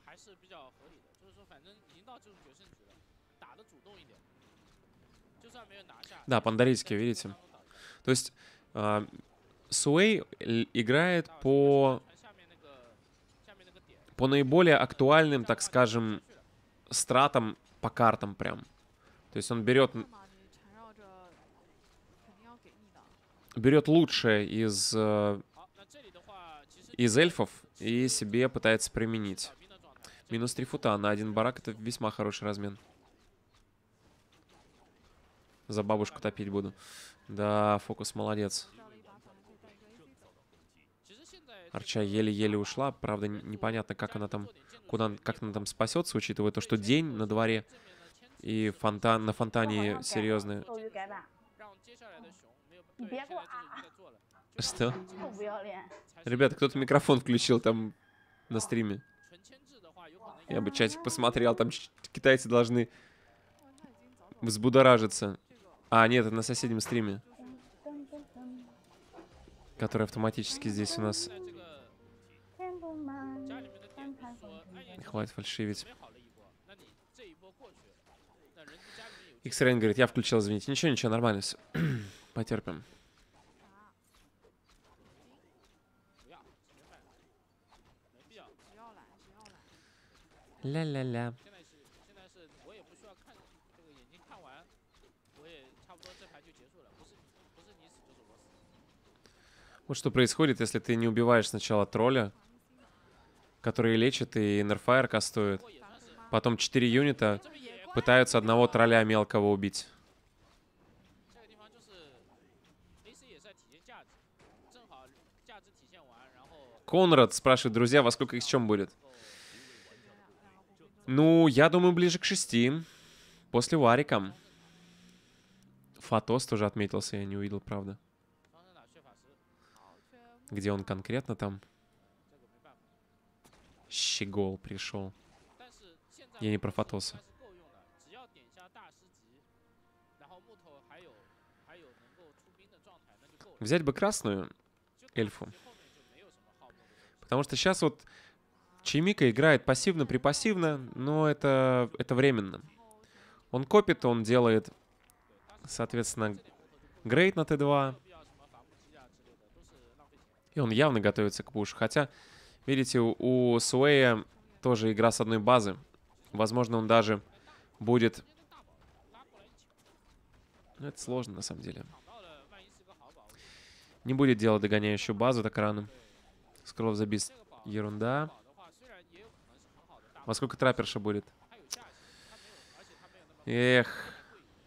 还是比较合理的，就是说反正已经到这种决胜局了，打得主动一点，就算没有拿下。 Да, пандарийский, видите? То есть Суэй играет по наиболее актуальным, так скажем, стратам по картам прям. То есть он берет лучшее из эльфов и себе пытается применить. Минус 3 фута на 1 барак — это весьма хороший размен. За бабушку топить буду. Да, фокус молодец. Арча еле-еле ушла. Правда, непонятно, как она там, как она там спасется, учитывая то, что день на дворе. И на фонтане серьезные. Что? Ребята, кто-то микрофон включил там на стриме. Я бы чатик посмотрел, там китайцы должны взбудоражиться. А, нет, это на соседнем стриме. Который автоматически здесь у нас. Хватит фальшивить. X-Rain говорит, я включил, извините. Ничего, нормально все. Потерпим. Ля-ля-ля. Вот что происходит, если ты не убиваешь сначала тролля, который лечит и Нерфайр кастует. Потом 4 юнита пытаются одного тролля мелкого убить. Конрад спрашивает, друзья, во сколько их с чем будет? Ну, я думаю, ближе к 6. После Варика. Фатос тоже отметился, я не увидел, правда. Где он конкретно там? Щегол пришел. Я не про Фатоса. Взять бы красную эльфу. Потому что сейчас вот Чимика играет пассивно-припассивно, но это временно. Он копит, он делает, соответственно, грейд на Т2. И он явно готовится к пушу. Хотя, видите, у Суэя тоже игра с одной базы. Возможно, он даже будет... Ну, это сложно, на самом деле. Не будет делать догоняющую базу так рано. Скролл забис. Ерунда. Во сколько трапперша будет? Эх.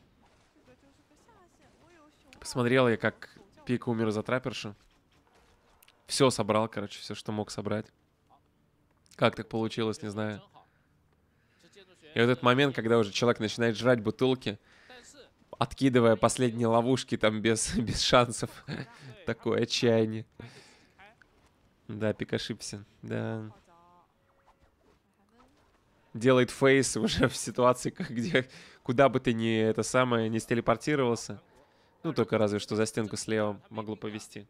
Посмотрел я, как Пик умер за траппершу. Все собрал, короче, все, что мог собрать. Как так получилось, не знаю. И вот этот момент, когда уже человек начинает жрать бутылки, откидывая последние ловушки там без шансов. Такое отчаяние. Да, Пик ошибся. Да. Делает фейс уже в ситуации, где куда бы ты не стелепортировался. Ну, только разве что за стенку слева могло повести.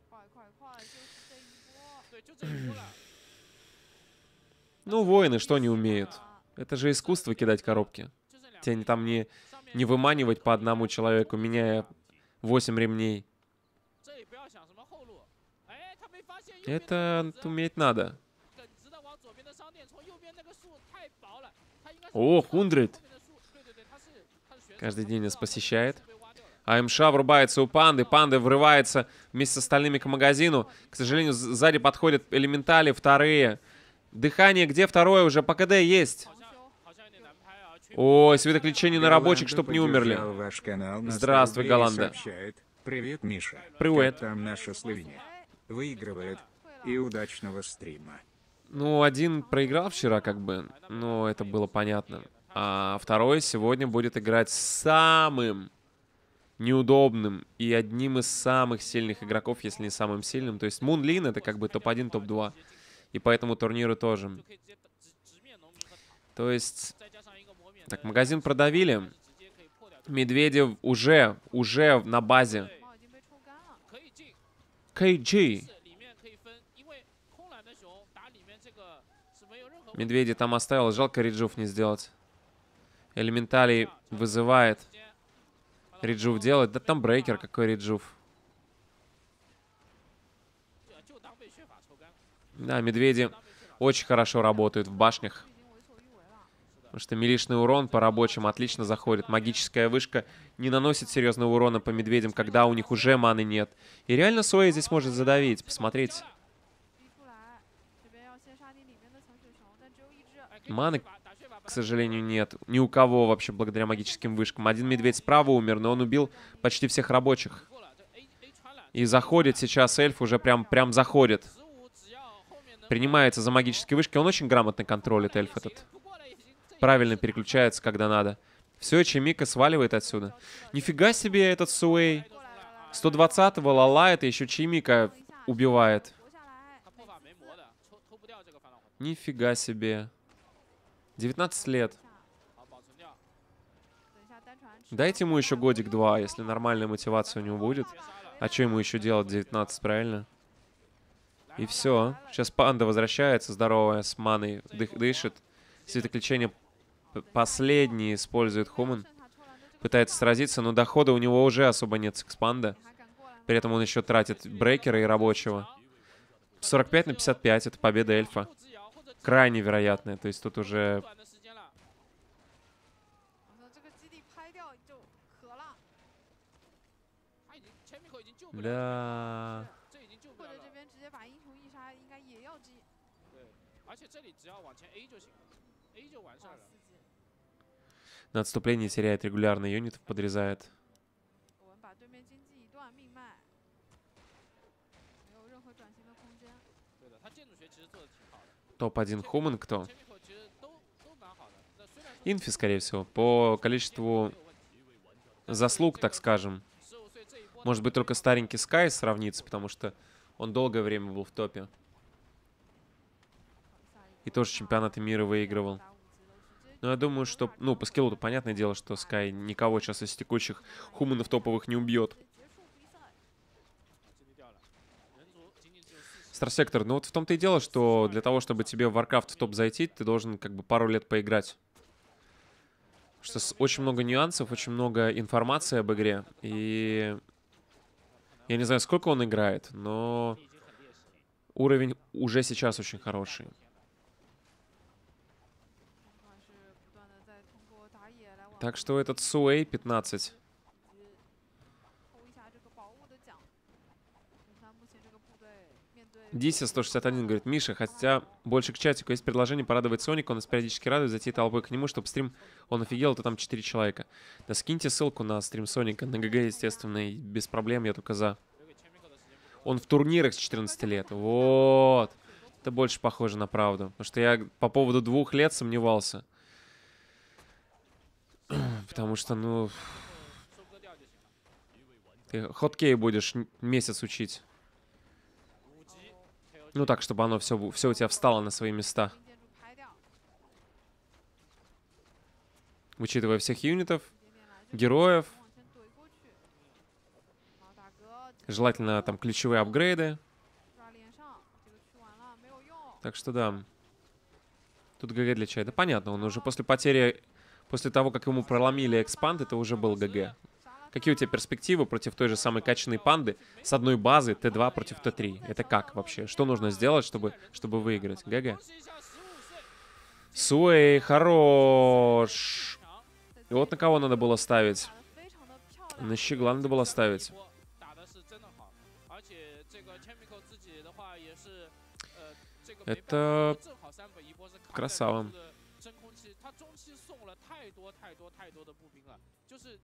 Ну, воины что не умеют? Это же искусство кидать коробки. Тебя там не выманивать по одному человеку, меняя 8 ремней. Это уметь надо. О, Хундрид. Каждый день нас посещает. АМШ врубается у панды. Панда врывается вместе с остальными к магазину. К сожалению, сзади подходят элементали вторые. Дыхание где второе? Уже по КД есть. Ой, свиток лечения на рабочих, чтоб не умерли. Здравствуй, Голланда. Привет, Миша. Привет. Как там наша Словения? Выигрывает. И удачного стрима. Ну, один проиграл вчера, как бы. Но это было понятно. А второй сегодня будет играть с самым неудобным и одним из самых сильных игроков, если не самым сильным. То есть Мунлин — это как бы топ-1, топ-2. И по этому турниру тоже. То есть... Так, магазин продавили. Медведев уже на базе. KG. Медведи там оставил, жалко Риджув не сделать. Элементалей вызывает. Риджув делает. Да там брейкер, какой Риджув. Да, медведи очень хорошо работают в башнях. Потому что милишный урон по рабочим отлично заходит. Магическая вышка не наносит серьезного урона по медведям, когда у них уже маны нет. И реально Суэй здесь может задавить. Посмотрите. Маны, к сожалению, нет. Ни у кого вообще благодаря магическим вышкам. Один медведь справа умер, но он убил почти всех рабочих. И заходит сейчас эльф, уже прям заходит. Принимается за магические вышки. Он очень грамотно контролит, эльф этот. Правильно переключается, когда надо. Все, Чемика сваливает отсюда. Нифига себе этот Суэй. 120-го Лала, это еще Чемика убивает. Нифига себе. 19 лет. Дайте ему еще годик-два, если нормальная мотивация у него будет. А что ему еще делать 19, правильно? И все. Сейчас панда возвращается, здоровая, с маной, дышит. Светоключение последний использует Хуман. Пытается сразиться, но дохода у него уже особо нет с экспанда. При этом он еще тратит брейкера и рабочего. 45 на 55, это победа эльфа. Крайне вероятная, то есть тут уже... Да... На отступлении теряет регулярно юнитов, подрезает. Топ-1 Хуман кто? Инфи, скорее всего. По количеству заслуг, так скажем. Может быть, только старенький Скай сравнится, потому что он долгое время был в топе. И тоже чемпионаты мира выигрывал. Но я думаю, что... Ну, по скиллу-то понятное дело, что Скай никого сейчас из текущих хуманов топовых не убьет. Старсектор, ну вот в том-то и дело, что для того, чтобы тебе в Warcraft в топ зайти, ты должен как бы пару лет поиграть. Потому что очень много нюансов, очень много информации об игре. И... Я не знаю, сколько он играет, но уровень уже сейчас очень хороший. Так что этот Суэй 15. Диси 161 говорит: Миша, хотя больше к чатику есть предложение порадовать Соника, он нас периодически радует, зайти толпой к нему, чтобы стрим он офигел, то там 4 человека. Да скиньте ссылку на стрим Соника, на ГГ, естественно, и без проблем, я только за. Он в турнирах с 14 лет. Вот. Это больше похоже на правду. Потому что я по поводу 2 лет сомневался. Потому что, ну... Ты хоткей будешь месяц учить. Ну так, чтобы оно все у тебя встало на свои места. Учитывая всех юнитов, героев. Желательно там ключевые апгрейды. Так что да. Тут ГГ для чая. Да понятно, он уже после потери... После того, как ему проломили экспанд, это уже был ГГ. Какие у тебя перспективы против той же самой качанной панды с одной базы Т2 против Т3? Это как вообще? Что нужно сделать, чтобы выиграть? ГГ. Суэй, хорош. И вот на кого надо было ставить? На Щегла надо было ставить. Это красава. 太多的步兵了，就是